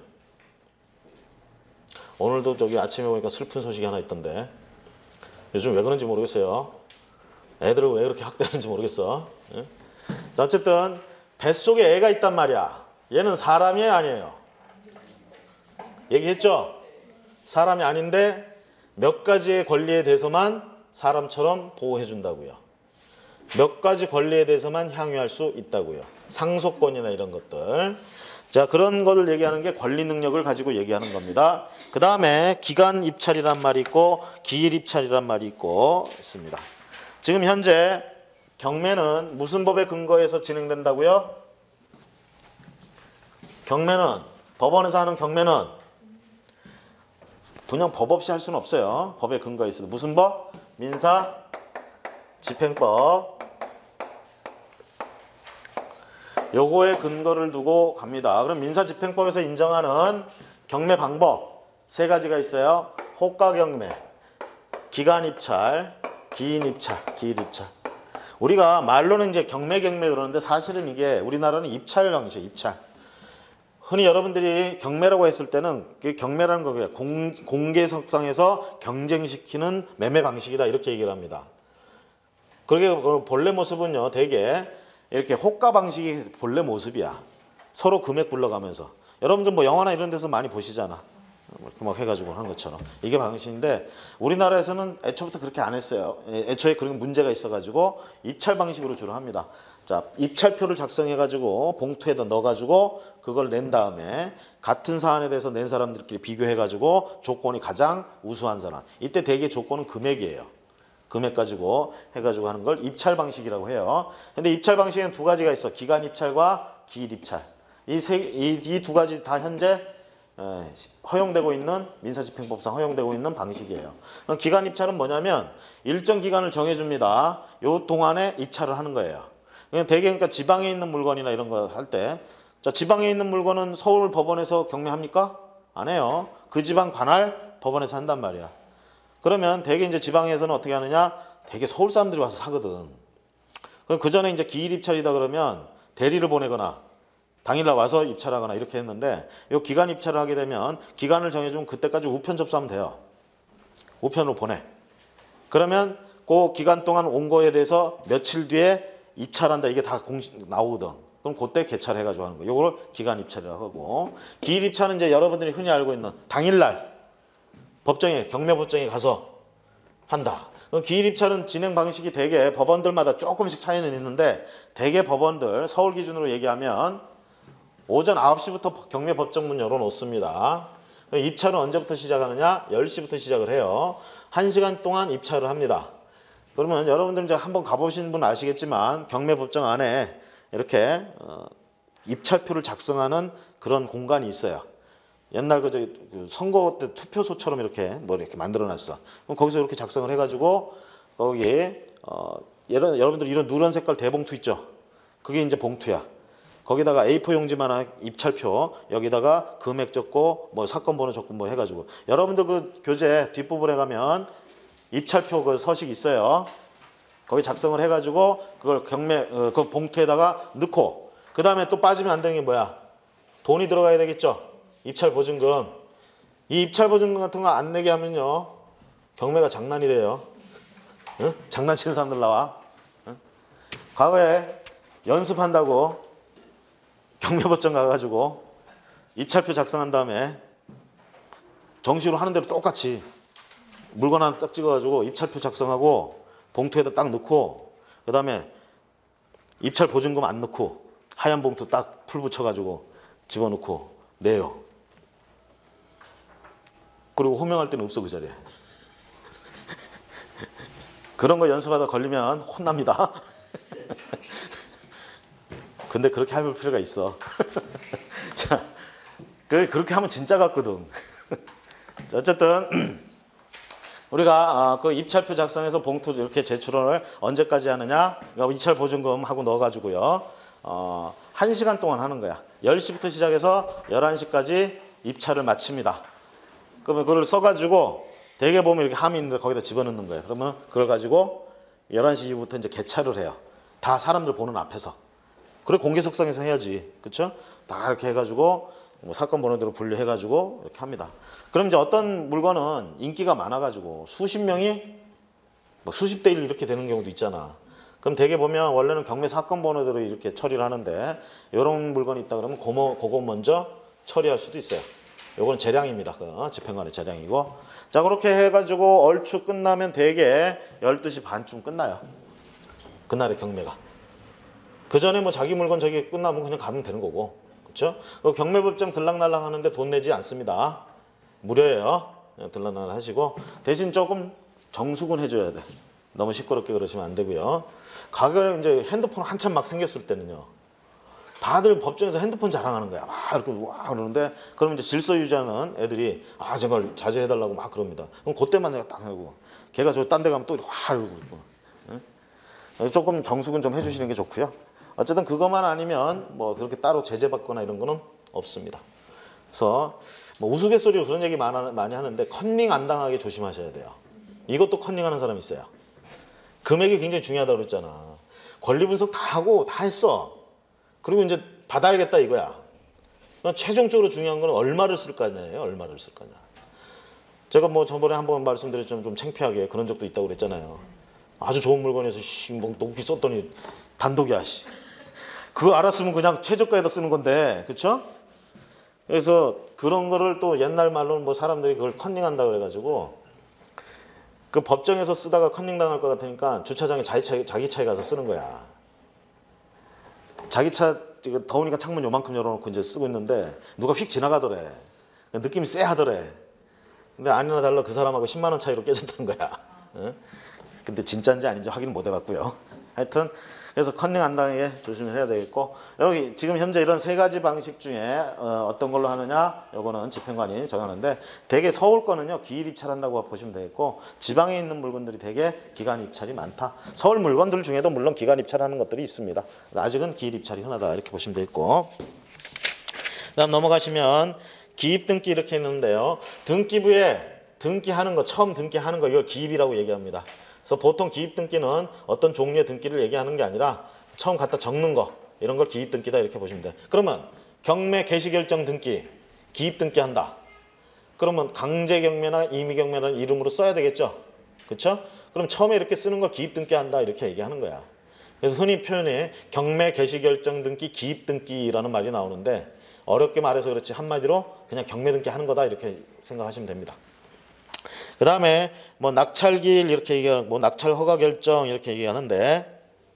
B: 오늘도 저기 아침에 보니까 슬픈 소식이 하나 있던데. 요즘 왜 그런지 모르겠어요. 애들을 왜 그렇게 학대하는지 모르겠어. 예? 자, 어쨌든 뱃속에 애가 있단 말이야. 얘는 사람이에요, 아니에요? 얘기했죠? 사람이 아닌데 몇 가지의 권리에 대해서만 사람처럼 보호해 준다고요. 몇 가지 권리에 대해서만 향유할 수 있다고요. 상속권이나 이런 것들. 자, 그런 거를 얘기하는 게 권리 능력을 가지고 얘기하는 겁니다. 그 다음에 기간 입찰이란 말이 있고 기일 입찰이란 말이 있고 있습니다. 지금 현재 경매는 무슨 법에 근거해서 진행된다고요? 경매는 법원에서 하는 경매는 그냥 법 없이 할 수는 없어요. 법에 근거해 있어도. 무슨 법? 민사 집행법. 요거에 근거를 두고 갑니다. 그럼 민사 집행법에서 인정하는 경매 방법 세 가지가 있어요. 호가 경매, 기간 입찰, 기인 입찰, 기일 입찰. 우리가 말로는 이제 경매 경매 그러는데 사실은 이게 우리나라는 입찰 방식, 입찰. 흔히 여러분들이 경매라고 했을 때는 그 경매라는 거 그냥 공, 공개석상에서 경쟁시키는 매매 방식이다 이렇게 얘기를 합니다. 그러게 본래 모습은요, 대개 이렇게 호가 방식이 본래 모습이야. 서로 금액 불러가면서. 여러분들 뭐 영화나 이런 데서 많이 보시잖아. 이렇게 막 해가지고 하는 것처럼. 이게 방식인데 우리나라에서는 애초부터 그렇게 안 했어요. 애초에 그런 문제가 있어가지고 입찰 방식으로 주로 합니다. 자, 입찰표를 작성해가지고 봉투에다 넣어가지고 그걸 낸 다음에 같은 사안에 대해서 낸 사람들끼리 비교해가지고 조건이 가장 우수한 사람. 이때 대개 조건은 금액이에요. 금액 가지고 해가지고 하는 걸 입찰 방식이라고 해요. 근데 입찰 방식에는 두 가지가 있어. 기간 입찰과 기일 입찰. 이 세, 이, 이 두 가지 다 현재 허용되고 있는 민사집행법상 허용되고 있는 방식이에요. 기간 입찰은 뭐냐면 일정 기간을 정해줍니다. 요 동안에 입찰을 하는 거예요. 그냥 대개 그러니까 지방에 있는 물건이나 이런 거 할 때, 자 지방에 있는 물건은 서울 법원에서 경매합니까? 안 해요. 그 지방 관할 법원에서 한단 말이야. 그러면 대개 이제 지방에서는 어떻게 하느냐? 대개 서울 사람들이 와서 사거든. 그럼 그 전에 이제 기일 입찰이다 그러면 대리를 보내거나 당일날 와서 입찰하거나 이렇게 했는데 이 기간 입찰을 하게 되면 기간을 정해주면 그때까지 우편 접수하면 돼요. 우편으로 보내. 그러면 그 기간 동안 온 거에 대해서 며칠 뒤에 입찰한다. 이게 다 공식 나오거든. 그럼 그때 개찰해가지고 하는 거예요. 이걸 기간 입찰이라고 하고, 기일 입찰은 이제 여러분들이 흔히 알고 있는 당일날 법정에 경매 법정에 가서 한다. 그럼 기일 입찰은 진행 방식이 대개 법원들마다 조금씩 차이는 있는데 대개 법원들 서울 기준으로 얘기하면 오전 아홉 시부터 경매 법정 문 열어놓습니다. 입찰은 언제부터 시작하느냐? 열 시부터 시작을 해요. 한 시간 동안 입찰을 합니다. 그러면 여러분들 이제 한번 가보신 분 아시겠지만 경매 법정 안에 이렇게 어, 입찰표를 작성하는 그런 공간이 있어요. 옛날 그, 저, 그 선거 때 투표소처럼 이렇게 뭐 이렇게 만들어놨어. 그럼 거기서 이렇게 작성을 해가지고 거기 어, 예를, 여러분들 이런 누런 색깔 대봉투 있죠? 그게 이제 봉투야. 거기다가 에이 사 용지만한 입찰표, 여기다가 금액 적고 뭐 사건 번호 적고 뭐 해가지고 여러분들 그 교재 뒷부분에 가면 입찰표 그 서식 있어요. 거기 작성을 해가지고 그걸 경매 그 봉투에다가 넣고 그 다음에 또 빠지면 안 되는 게 뭐야? 돈이 들어가야 되겠죠. 입찰 보증금. 이 입찰 보증금 같은 거 안 내게 하면요 경매가 장난이 돼요. 응? 장난치는 사람들 나와. 응? 과거에 연습한다고 경매법정 가가지고 입찰표 작성한 다음에 정식으로 하는 대로 똑같이 물건 하나 딱 찍어가지고 입찰표 작성하고 봉투에다 딱 넣고 그 다음에 입찰 보증금 안 넣고 하얀 봉투 딱 풀 붙여가지고 집어넣고 내요. 그리고 호명할 때는 없어 그 자리에. 그런 거 연습하다 걸리면 혼납니다. 근데 그렇게 할 필요가 있어. 자, 그, 그렇게 하면 진짜 같거든. 어쨌든 우리가 그 입찰표 작성해서 봉투 이렇게 제출을 언제까지 하느냐? 그러니까 입찰 보증금 하고 넣어가지고요. 어, 한 시간 동안 하는 거야. 열 시부터 시작해서 열한 시까지 입찰을 마칩니다. 그러면 그걸 써가지고 대개 보면 이렇게 함이 있는데 거기다 집어넣는 거예요. 그러면 그걸 가지고 열한 시 이후부터 이제 개찰을 해요. 다 사람들 보는 앞에서. 그래 공개석상에서 해야지. 그렇죠? 다 이렇게 해가지고 뭐 사건 번호대로 분류해가지고 이렇게 합니다. 그럼 이제 어떤 물건은 인기가 많아가지고 수십 명이 막 수십 대 일 이렇게 되는 경우도 있잖아. 그럼 대개 보면 원래는 경매 사건 번호대로 이렇게 처리를 하는데 이런 물건이 있다 그러면 그거, 그거 먼저 처리할 수도 있어요. 요거는 재량입니다. 그 집행관의 재량이고. 자 그렇게 해가지고 얼추 끝나면 대개 열두 시 반쯤 끝나요. 그날의 경매가. 그 전에 뭐 자기 물건 저기 끝나면 그냥 가면 되는 거고. 그렇죠? 경매법정 들락날락 하는데 돈 내지 않습니다. 무료예요. 들락날락 하시고 대신 조금 정수근 해줘야 돼. 너무 시끄럽게 그러시면 안 되고요. 과거에 이제 핸드폰 한참 막 생겼을 때는요. 다들 법정에서 핸드폰 자랑하는 거야. 막 이렇게 와 그러는데 그러면 이제 질서 유지하는 애들이 아 제발 자제해달라고 막 그럽니다. 그럼 그때만 내가 딱 하고 걔가 저 딴 데 가면 또 화 이러고 있고. 응? 조금 정숙은 좀 해주시는 게 좋고요. 어쨌든 그것만 아니면 뭐 그렇게 따로 제재받거나 이런 거는 없습니다. 그래서 뭐 우스갯소리로 그런 얘기 많이 하는데 컨닝 안 당하게 조심하셔야 돼요. 이것도 컨닝하는 사람이 있어요. 금액이 굉장히 중요하다고 그랬잖아. 권리 분석 다 하고 다 했어. 그리고 이제 받아야겠다 이거야. 최종적으로 중요한 건 얼마를 쓸 거냐예요. 얼마를 쓸 거냐. 제가 뭐 저번에 한번 말씀드렸지만 좀 창피하게 그런 적도 있다고 그랬잖아요. 아주 좋은 물건에서 씨, 뭐 높이 썼더니 단독이야. 씨. 그거 알았으면 그냥 최저가에다 쓰는 건데, 그렇죠? 그래서 그런 거를 또 옛날 말로는 뭐 사람들이 그걸 컨닝한다 그래가지고 그 법정에서 쓰다가 컨닝 당할 것 같으니까 주차장에 자기 차, 자기 차에 가서 쓰는 거야. 자기 차 더우니까 창문 요만큼 열어놓고 이제 쓰고 있는데 누가 휙 지나가더래. 느낌이 쎄하더래. 근데 아니나 달라 그 사람하고 십만 원 차이로 깨진다는 거야. 응? 근데 진짜인지 아닌지 확인 못 해봤고요. 하여튼 그래서 컨닝 안 당하게 조심을 해야 되겠고 여기 지금 현재 이런 세 가지 방식 중에 어, 어떤 걸로 하느냐 요거는 집행관이 정하는데 대개 서울 거는요 기일 입찰한다고 보시면 되겠고 지방에 있는 물건들이 대개 기간 입찰이 많다. 서울 물건들 중에도 물론 기간 입찰하는 것들이 있습니다. 아직은 기일 입찰이 흔하다 이렇게 보시면 되겠고 그다음 넘어가시면 기입 등기 이렇게 있는데요. 등기부에 등기하는 거 처음 등기하는 거 이걸 기입이라고 얘기합니다. 그래서 보통 기입 등기는 어떤 종류의 등기를 얘기하는 게 아니라 처음 갖다 적는 거 이런 걸 기입 등기다 이렇게 보시면 돼요. 그러면 경매 개시결정 등기 기입 등기한다. 그러면 강제 경매나 임의 경매라는 이름으로 써야 되겠죠. 그렇죠? 그럼 처음에 이렇게 쓰는 걸 기입 등기한다 이렇게 얘기하는 거야. 그래서 흔히 표현에 경매 개시결정 등기 기입 등기라는 말이 나오는데 어렵게 말해서 그렇지 한마디로 그냥 경매 등기 하는 거다 이렇게 생각하시면 됩니다. 그 다음에 뭐 낙찰기일 이렇게 얘기하고 뭐 낙찰 허가 결정 이렇게 얘기하는데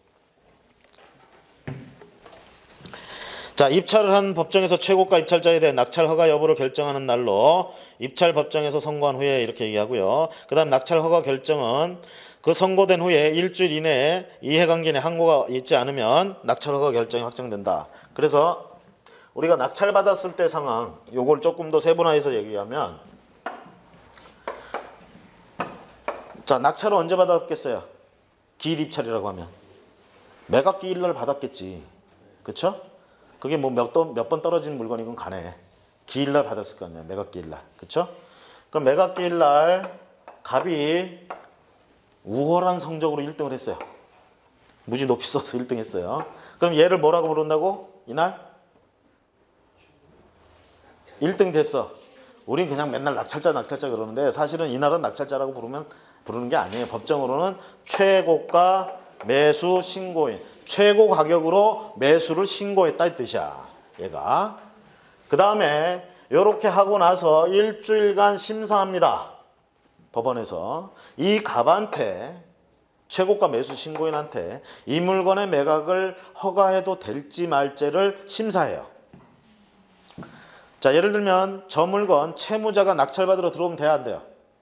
B: 자 입찰을 한 법정에서 최고가 입찰자에 대해 낙찰 허가 여부를 결정하는 날로 입찰 법정에서 선고한 후에 이렇게 얘기하고요. 그 다음 낙찰 허가 결정은 그 선고된 후에 일주일 이내에 이해관계 내 항고가 있지 않으면 낙찰 허가 결정이 확정된다. 그래서 우리가 낙찰 받았을 때 상황 요걸 조금 더 세분화해서 얘기하면 자 낙찰을 언제 받았겠어요? 기일 입찰이라고 하면 매각 기일날 받았겠지. 그쵸? 그게 뭐 몇 몇 번 떨어진 물건이건 간에 기일날 받았을 거 아니야. 매각 기일날. 그쵸? 그럼 매각 기일날 갑이 우월한 성적으로 일 등을 했어요. 무지 높이 써서 일 등 했어요. 그럼 얘를 뭐라고 부른다고? 이날? 일 등 됐어. 우린 그냥 맨날 낙찰자 낙찰자 그러는데 사실은 이날은 낙찰자라고 부르면 부르는 게 아니에요. 법정으로는 최고가 매수 신고인. 최고 가격으로 매수를 신고했다 이 뜻이야. 얘가. 그 다음에 이렇게 하고 나서 일주일간 심사합니다. 법원에서. 이 갑한테 최고가 매수 신고인한테 이 물건의 매각을 허가해도 될지 말지를 심사해요. 자 예를 들면 저 물건 채무자가 낙찰받으러 들어오면 돼야 안 돼요?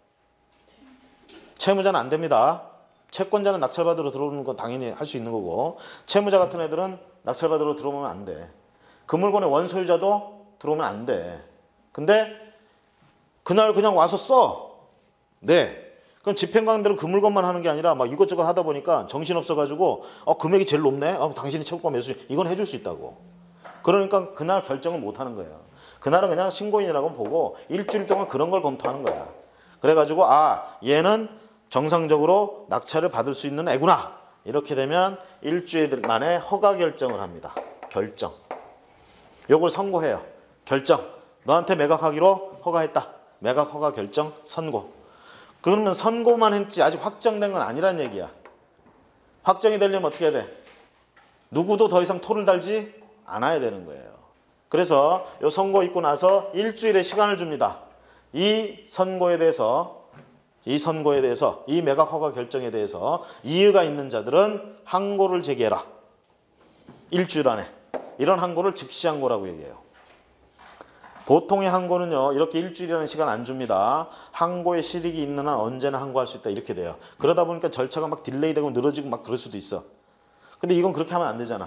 B: 채무자는 안 됩니다. 채권자는 낙찰받으러 들어오는 건 당연히 할 수 있는 거고 채무자 같은 애들은 낙찰받으러 들어오면 안 돼. 그 물건의 원소유자도 들어오면 안 돼. 근데 그날 그냥 와서 써. 네. 그럼 집행관들은 그 물건만 하는 게 아니라 막 이것저것 하다 보니까 정신없어가지고 어 금액이 제일 높네. 어, 당신이 채권가 매수 이건 해줄 수 있다고. 그러니까 그날 결정을 못 하는 거예요. 그날은 그냥 신고인이라고 보고 일주일 동안 그런 걸 검토하는 거야. 그래가지고 아 얘는 정상적으로 낙찰을 받을 수 있는 애구나. 이렇게 되면 일주일 만에 허가 결정을 합니다. 결정. 요걸 선고해요. 결정. 너한테 매각하기로 허가했다. 매각 허가 결정 선고. 그러면 선고만 했지 아직 확정된 건 아니란 얘기야. 확정이 되려면 어떻게 해야 돼? 누구도 더 이상 토를 달지 않아야 되는 거예요. 그래서 요 선고 있고 나서 일주일의 시간을 줍니다. 이 선고에 대해서 이 선고에 대해서 이 매각 허가 결정에 대해서 이의가 있는 자들은 항고를 제기해라. 일주일 안에. 이런 항고를 즉시 항고라고 얘기해요. 보통의 항고는요. 이렇게 일주일이라는 시간 안 줍니다. 항고의 실익이 있는 한 언제나 항고할 수 있다. 이렇게 돼요. 그러다 보니까 절차가 막 딜레이되고 늘어지고 막 그럴 수도 있어. 근데 이건 그렇게 하면 안 되잖아.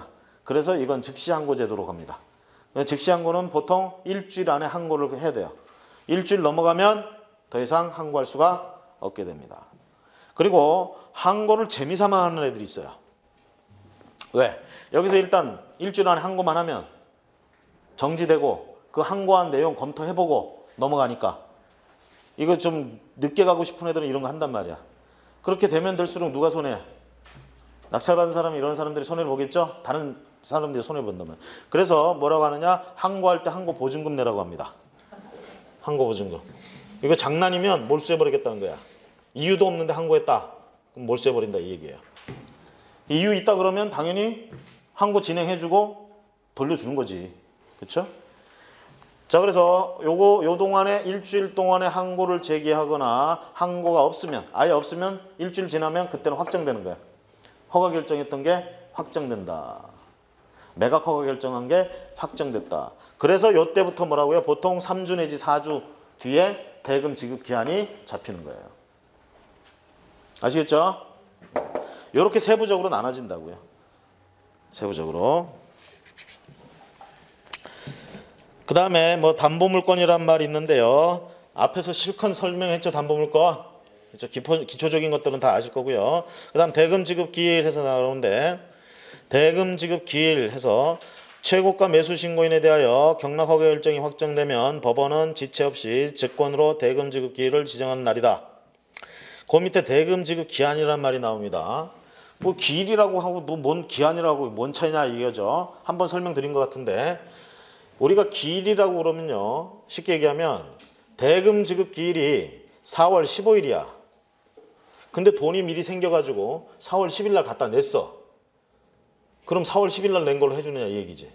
B: 그래서 이건 즉시 항고 제도로 갑니다. 즉시 항고는 보통 일주일 안에 항고를 해야 돼요. 일주일 넘어가면 더 이상 항고할 수가 없게 됩니다. 그리고 항고를 재미삼아 하는 애들이 있어요. 왜? 여기서 일단 일주일 안에 항고만 하면 정지되고 그 항고한 내용 검토해보고 넘어가니까 이거 좀 늦게 가고 싶은 애들은 이런 거 한단 말이야. 그렇게 되면 될수록 누가 손해? 낙찰받은 사람이 이런 사람들이 손해를 보겠죠? 다른 사람들이 손해를 본다면. 그래서 뭐라고 하느냐? 항고할 때 항고 보증금 내라고 합니다. 항고 보증금. 이거 장난이면 몰수해버리겠다는 거야. 이유도 없는데 항고했다. 그럼 몰수해버린다 이 얘기예요. 이유 있다 그러면 당연히 항고 진행해주고 돌려주는 거지. 그렇죠? 자, 그래서 요거 요 동안에 일주일 동안에 항고를 제기하거나 항고가 없으면 아예 없으면 일주일 지나면 그때는 확정되는 거야. 허가 결정했던 게 확정된다. 매각 허가 결정한 게 확정됐다. 그래서 요 때부터 뭐라고요? 보통 삼 주 내지 사 주 뒤에 대금 지급 기한이 잡히는 거예요. 아시겠죠? 요렇게 세부적으로 나눠진다고요. 세부적으로. 그 다음에 뭐 담보물건이란 말이 있는데요. 앞에서 실컷 설명했죠. 담보물건. 그렇죠? 기포, 기초적인 것들은 다 아실 거고요. 그 다음 대금 지급 기일 해서 나오는데 대금 지급 기일 해서 최고가 매수 신고인에 대하여 경락 허가 결정이 확정되면 법원은 지체 없이 직권으로 대금 지급 기일을 지정하는 날이다. 그 밑에 대금 지급 기한이란 말이 나옵니다. 뭐 기일이라고 하고 뭐 뭔 기한이라고 뭔 차이냐 이거죠. 한번 설명드린 것 같은데 우리가 기일이라고 그러면요. 쉽게 얘기하면 대금 지급 기일이 사월 십오일이야. 근데 돈이 미리 생겨가지고 사월 십일 날 갖다 냈어. 그럼 사월 십일 날 낸 걸로 해주느냐 이 얘기지.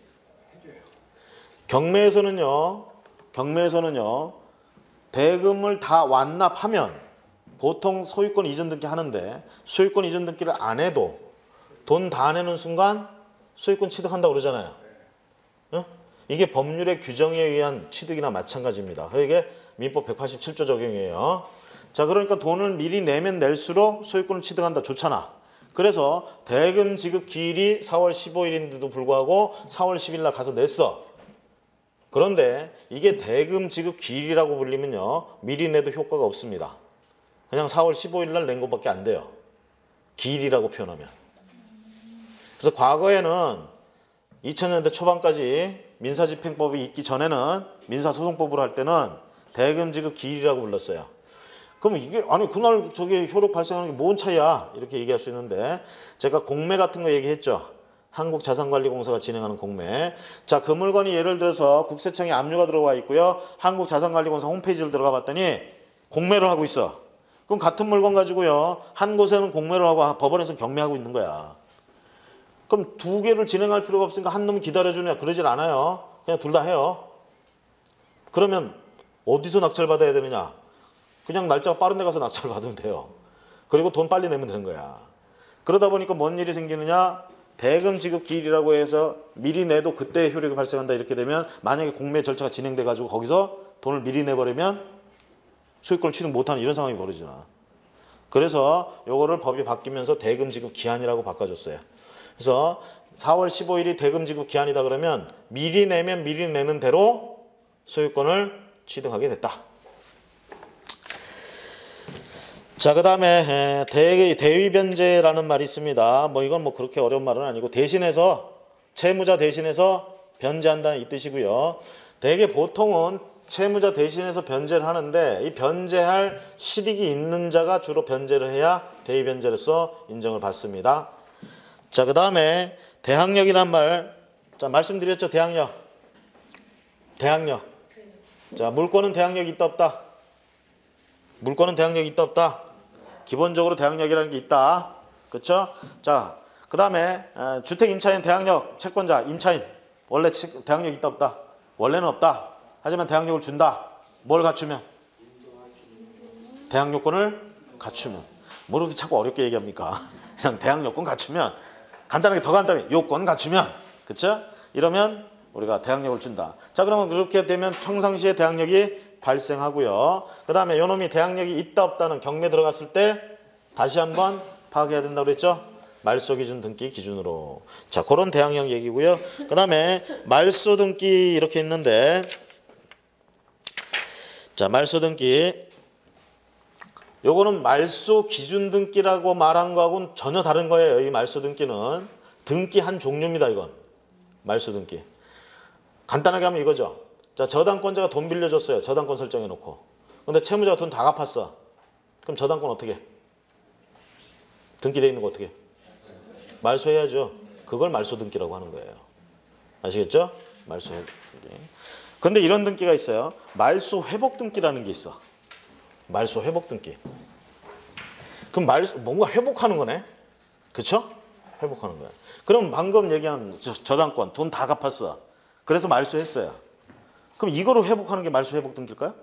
B: 경매에서는요. 경매에서는요. 대금을 다 완납하면 보통 소유권 이전 등기 하는데 소유권 이전 등기를 안 해도 돈 다 내는 순간 소유권 취득한다고 그러잖아요. 어? 이게 법률의 규정에 의한 취득이나 마찬가지입니다. 이게 민법 백팔십칠 조 적용이에요. 자, 그러니까 돈을 미리 내면 낼수록 소유권을 취득한다. 좋잖아. 그래서 대금 지급 기일이 사월 십오일인데도 불구하고 사월 십일 날 가서 냈어. 그런데 이게 대금 지급 기일이라고 불리면요. 미리 내도 효과가 없습니다. 그냥 사월 십오일 날 낸 것밖에 안 돼요. 기일이라고 표현하면. 그래서 과거에는 이천 년대 초반까지 민사집행법이 있기 전에는 민사소송법으로 할 때는 대금 지급 기일이라고 불렀어요. 그럼 이게 아니 그날 저게 효력 발생하는 게 뭔 차이야? 이렇게 얘기할 수 있는데 제가 공매 같은 거 얘기했죠. 한국자산관리공사가 진행하는 공매. 자, 그 물건이 예를 들어서 국세청에 압류가 들어와 있고요. 한국자산관리공사 홈페이지를 들어가 봤더니 공매를 하고 있어. 그럼 같은 물건 가지고요. 한 곳에는 공매를 하고 법원에서는 경매하고 있는 거야. 그럼 두 개를 진행할 필요가 없으니까 한 놈 기다려주냐? 그러질 않아요. 그냥 둘 다 해요. 그러면 어디서 낙찰받아야 되느냐? 그냥 날짜가 빠른 데 가서 낙찰받으면 돼요. 그리고 돈 빨리 내면 되는 거야. 그러다 보니까 뭔 일이 생기느냐? 대금 지급 기일이라고 해서 미리 내도 그때 효력이 발생한다 이렇게 되면 만약에 공매 절차가 진행돼 가지고 거기서 돈을 미리 내버리면 소유권을 취득 못하는 이런 상황이 벌어지잖아. 그래서 요거를 법이 바뀌면서 대금 지급 기한이라고 바꿔줬어요. 그래서 사월 십오일이 대금 지급 기한이다 그러면 미리 내면 미리 내는 대로 소유권을 취득하게 됐다. 자, 그 다음에 대위변제라는 말이 있습니다. 뭐 이건 뭐 그렇게 어려운 말은 아니고 대신해서 채무자 대신해서 변제한다는 이 뜻이고요. 대개 보통은 채무자 대신해서 변제를 하는데 이 변제할 실익이 있는 자가 주로 변제를 해야 대위변제로서 인정을 받습니다. 자, 그 다음에 대항력이란 말, 자 말씀드렸죠. 대항력. 대항력. 자, 물건은 대항력이 있다 없다? 물건은 대항력이 있다 없다? 기본적으로 대항력이라는 게 있다. 그렇죠? 자, 그 다음에 주택 임차인 대항력 채권자 임차인 원래 대항력 있다 없다? 원래는 없다. 하지만 대항력을 준다. 뭘 갖추면? 대항력권을 갖추면. 뭐 이렇게 자꾸 어렵게 얘기합니까? 그냥 대항력권 갖추면 간단하게 더 간단하게 요건 갖추면 그렇죠? 이러면 우리가 대항력을 준다. 자, 그러면 그렇게 되면 평상시에 대항력이 발생하고요. 그 다음에 요놈이 대항력이 있다 없다는 경매 들어갔을 때 다시 한번 파악해야 된다고 그랬죠? 말소 기준 등기 기준으로. 자, 그런 대항력 얘기고요. 그 다음에 말소 등기 이렇게 있는데, 자, 말소 등기. 요거는 말소 기준 등기라고 말한 거하고는 전혀 다른 거예요. 이 말소 등기는 등기 한 종류입니다. 이건 말소 등기. 간단하게 하면 이거죠. 자, 저당권자가 돈 빌려줬어요. 저당권 설정해 놓고. 근데 채무자가 돈 다 갚았어. 그럼 저당권 어떻게 해? 등기돼 있는 거 어떻게 해? 말소해야죠. 그걸 말소 등기라고 하는 거예요. 아시겠죠? 말소 등기. 근데 이런 등기가 있어요. 말소 회복 등기라는 게 있어. 말소 회복 등기. 그럼 말 뭔가 회복하는 거네. 그렇죠? 회복하는 거야. 그럼 방금 얘기한 저, 저당권 돈 다 갚았어. 그래서 말소했어요. 그럼 이거로 회복하는 게 말소 회복 등기일까요?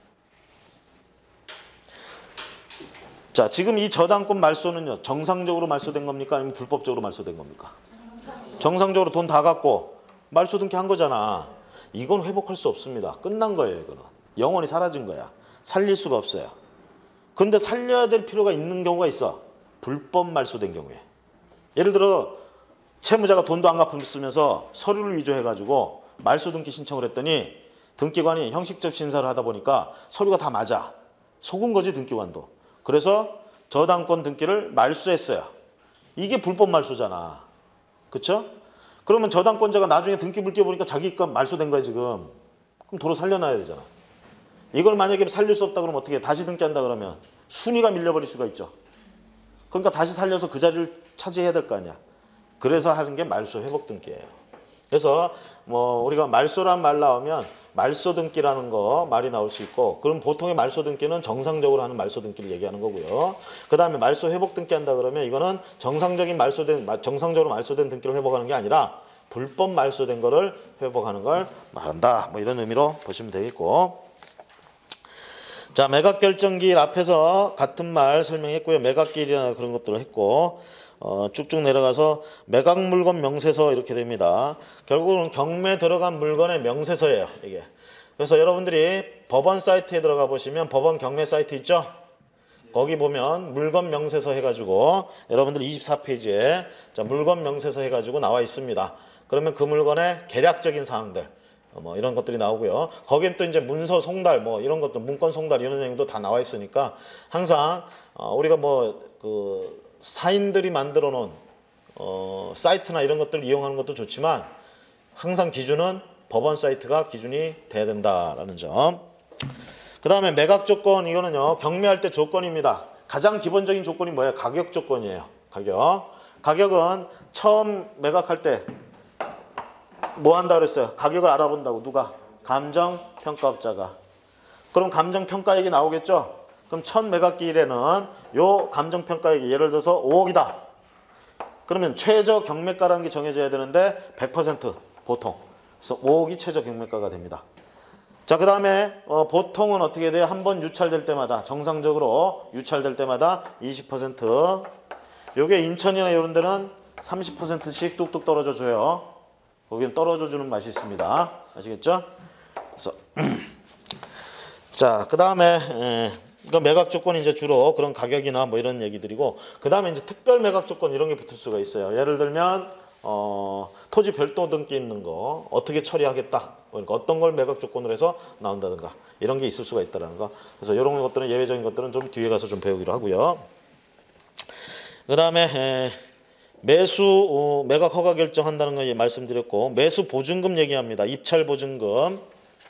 B: 자, 지금 이 저당권 말소는요. 정상적으로 말소된 겁니까? 아니면 불법적으로 말소된 겁니까? 정상적으로 돈 다 갚고 말소 등기 한 거잖아. 이건 회복할 수 없습니다. 끝난 거예요. 이거는. 영원히 사라진 거야. 살릴 수가 없어요. 근데 살려야 될 필요가 있는 경우가 있어. 불법 말소된 경우에. 예를 들어 채무자가 돈도 안 갚으면서 서류를 위조해가지고 말소 등기 신청을 했더니 등기관이 형식적 심사를 하다 보니까 서류가 다 맞아. 속은 거지 등기관도. 그래서 저당권 등기를 말소했어요. 이게 불법 말소잖아. 그렇죠? 그러면 저당권자가 나중에 등기부를 띄워보니까 자기 건 말소된 거야 지금. 그럼 도로 살려놔야 되잖아. 이걸 만약에 살릴 수 없다 그러면 어떻게 해? 다시 등기한다 그러면 순위가 밀려버릴 수가 있죠. 그러니까 다시 살려서 그 자리를 차지해야 될 거 아니야. 그래서 하는 게 말소 회복 등기예요. 그래서 뭐 우리가 말소란 말 나오면 말소 등기라는 거 말이 나올 수 있고, 그럼 보통의 말소 등기는 정상적으로 하는 말소 등기를 얘기하는 거고요. 그 다음에 말소 회복 등기 한다 그러면 이거는 정상적인 말소된 정상적으로 말소된 등기를 회복하는 게 아니라 불법 말소된 거를 회복하는 걸 말한다. 뭐 이런 의미로 보시면 되겠고. 자, 매각결정기일 앞에서 같은 말 설명했고요. 매각기일이나 그런 것들을 했고, 어, 쭉쭉 내려가서 매각물건 명세서 이렇게 됩니다. 결국은 경매 들어간 물건의 명세서예요. 이게. 그래서 여러분들이 법원 사이트에 들어가 보시면 법원 경매 사이트 있죠? 거기 보면 물건 명세서 해가지고 여러분들 이십사 페이지에 자, 물건 명세서 해가지고 나와 있습니다. 그러면 그 물건의 계략적인 사항들 뭐 이런 것들이 나오고요. 거긴 또 이제 문서 송달 뭐 이런 것들 문건 송달 이런 내용도 다 나와 있으니까 항상 어, 우리가 뭐 그 사인들이 만들어 놓은 어, 사이트나 이런 것들을 이용하는 것도 좋지만 항상 기준은 법원 사이트가 기준이 돼야 된다라는 점. 그 다음에 매각 조건, 이거는요 경매할 때 조건입니다. 가장 기본적인 조건이 뭐예요? 가격 조건이에요. 가격. 가격은 처음 매각할 때 뭐 한다 그랬어요? 가격을 알아본다고. 누가? 감정평가업자가. 그럼 감정평가액이 나오겠죠? 그럼 첫 매각기일에는 요 감정평가액이 예를 들어서 오억이다. 그러면 최저 경매가라는 게 정해져야 되는데 백 퍼센트 보통. 그래서 오억이 최저 경매가가 됩니다. 자, 그 다음에 어, 보통은 어떻게 돼요? 한 번 유찰될 때마다 정상적으로 유찰될 때마다 이십 퍼센트. 요게 인천이나 이런 데는 삼십 퍼센트씩 뚝뚝 떨어져 줘요. 거기는 떨어져 주는 맛이 있습니다. 아시겠죠? 그래서 자, 그 다음에 그러니까 매각 조건이 이제 주로 그런 가격이나 뭐 이런 얘기들이고, 그 다음에 이제 특별 매각 조건 이런 게 붙을 수가 있어요. 예를 들면 어, 토지 별도 등기 있는 거 어떻게 처리하겠다. 그러니까 어떤 걸 매각 조건으로 해서 나온다든가 이런 게 있을 수가 있다는 거. 그래서 이런 것들은 예외적인 것들은 좀 뒤에 가서 좀 배우기로 하고요. 그 다음에 매수 어, 매각 허가 결정한다는 거 말씀드렸고, 매수 보증금 얘기합니다. 입찰 보증금.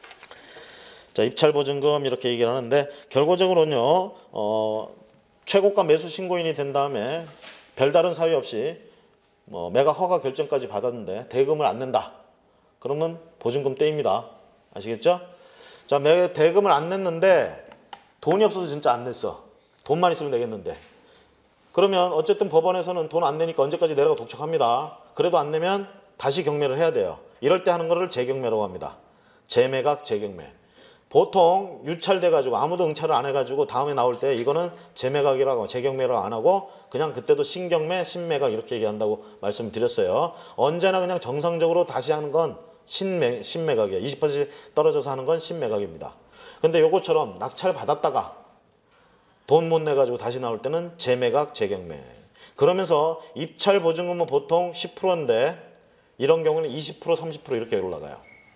B: 자, 입찰 보증금 이렇게 얘기를 하는데 결과적으로는요 어, 최고가 매수 신고인이 된 다음에 별다른 사유 없이 뭐 매각 허가 결정까지 받았는데 대금을 안 낸다. 그러면 보증금 떼입니다. 아시겠죠? 자, 매, 대금을 안 냈는데 돈이 없어서 진짜 안 냈어. 돈만 있으면 내겠는데. 그러면 어쨌든 법원에서는 돈 안 내니까 언제까지 내라고 독촉합니다. 그래도 안 내면 다시 경매를 해야 돼요. 이럴 때 하는 거를 재경매라고 합니다. 재매각, 재경매. 보통 유찰돼 가지고 아무도 응찰을 안 해가지고 다음에 나올 때 이거는 재매각이라고 재경매라고 안 하고 그냥 그때도 신경매, 신매각 이렇게 얘기한다고 말씀을 드렸어요. 언제나 그냥 정상적으로 다시 하는 건 신매, 신매각이에요. 이십 퍼센트 떨어져서 하는 건 신매각입니다. 근데 요거처럼 낙찰 받았다가 돈 못 내가지고 다시 나올 때는 재매각, 재경매. 그러면서 입찰 보증금은 보통 십 퍼센트인데 이런 경우는 이십 퍼센트, 삼십 퍼센트 이렇게 올라가요.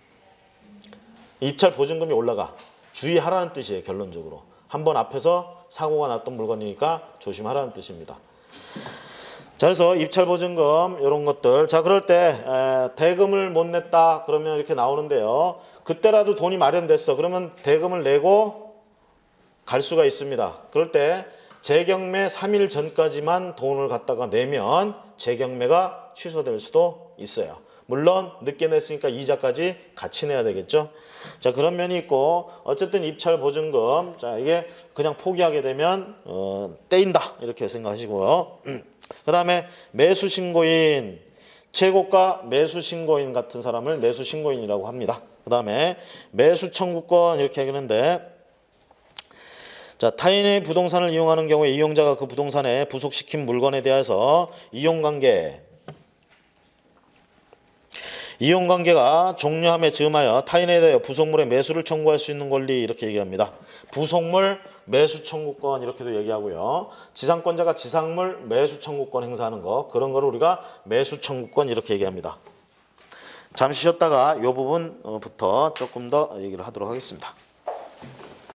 B: 입찰 보증금이 올라가. 주의하라는 뜻이에요. 결론적으로. 한번 앞에서 사고가 났던 물건이니까 조심하라는 뜻입니다. 자, 그래서 입찰 보증금 이런 것들. 자, 그럴 때 에, 대금을 못 냈다 그러면 이렇게 나오는데요. 그때라도 돈이 마련됐어. 그러면 대금을 내고 갈 수가 있습니다. 그럴 때 재경매 삼 일 전까지만 돈을 갖다가 내면 재경매가 취소될 수도 있어요. 물론 늦게 냈으니까 이자까지 같이 내야 되겠죠. 자, 그런 면이 있고 어쨌든 입찰 보증금, 자, 이게 그냥 포기하게 되면 어, 떼인다 이렇게 생각하시고요. 그 다음에 매수 신고인, 최고가 매수 신고인 같은 사람을 매수 신고인이라고 합니다. 그 다음에 매수 청구권 이렇게 하겠는데, 자, 타인의 부동산을 이용하는 경우에 이용자가 그 부동산에 부속시킨 물건에 대해서 이용관계, 이용관계가 종료함에 즈음하여 타인에 대하여 부속물의 매수를 청구할 수 있는 권리 이렇게 얘기합니다. 부속물 매수 청구권 이렇게도 얘기하고요. 지상권자가 지상물 매수 청구권 행사하는 거, 그런 거를 우리가 매수 청구권 이렇게 얘기합니다. 잠시 쉬었다가 이 부분부터 조금 더 얘기를 하도록 하겠습니다.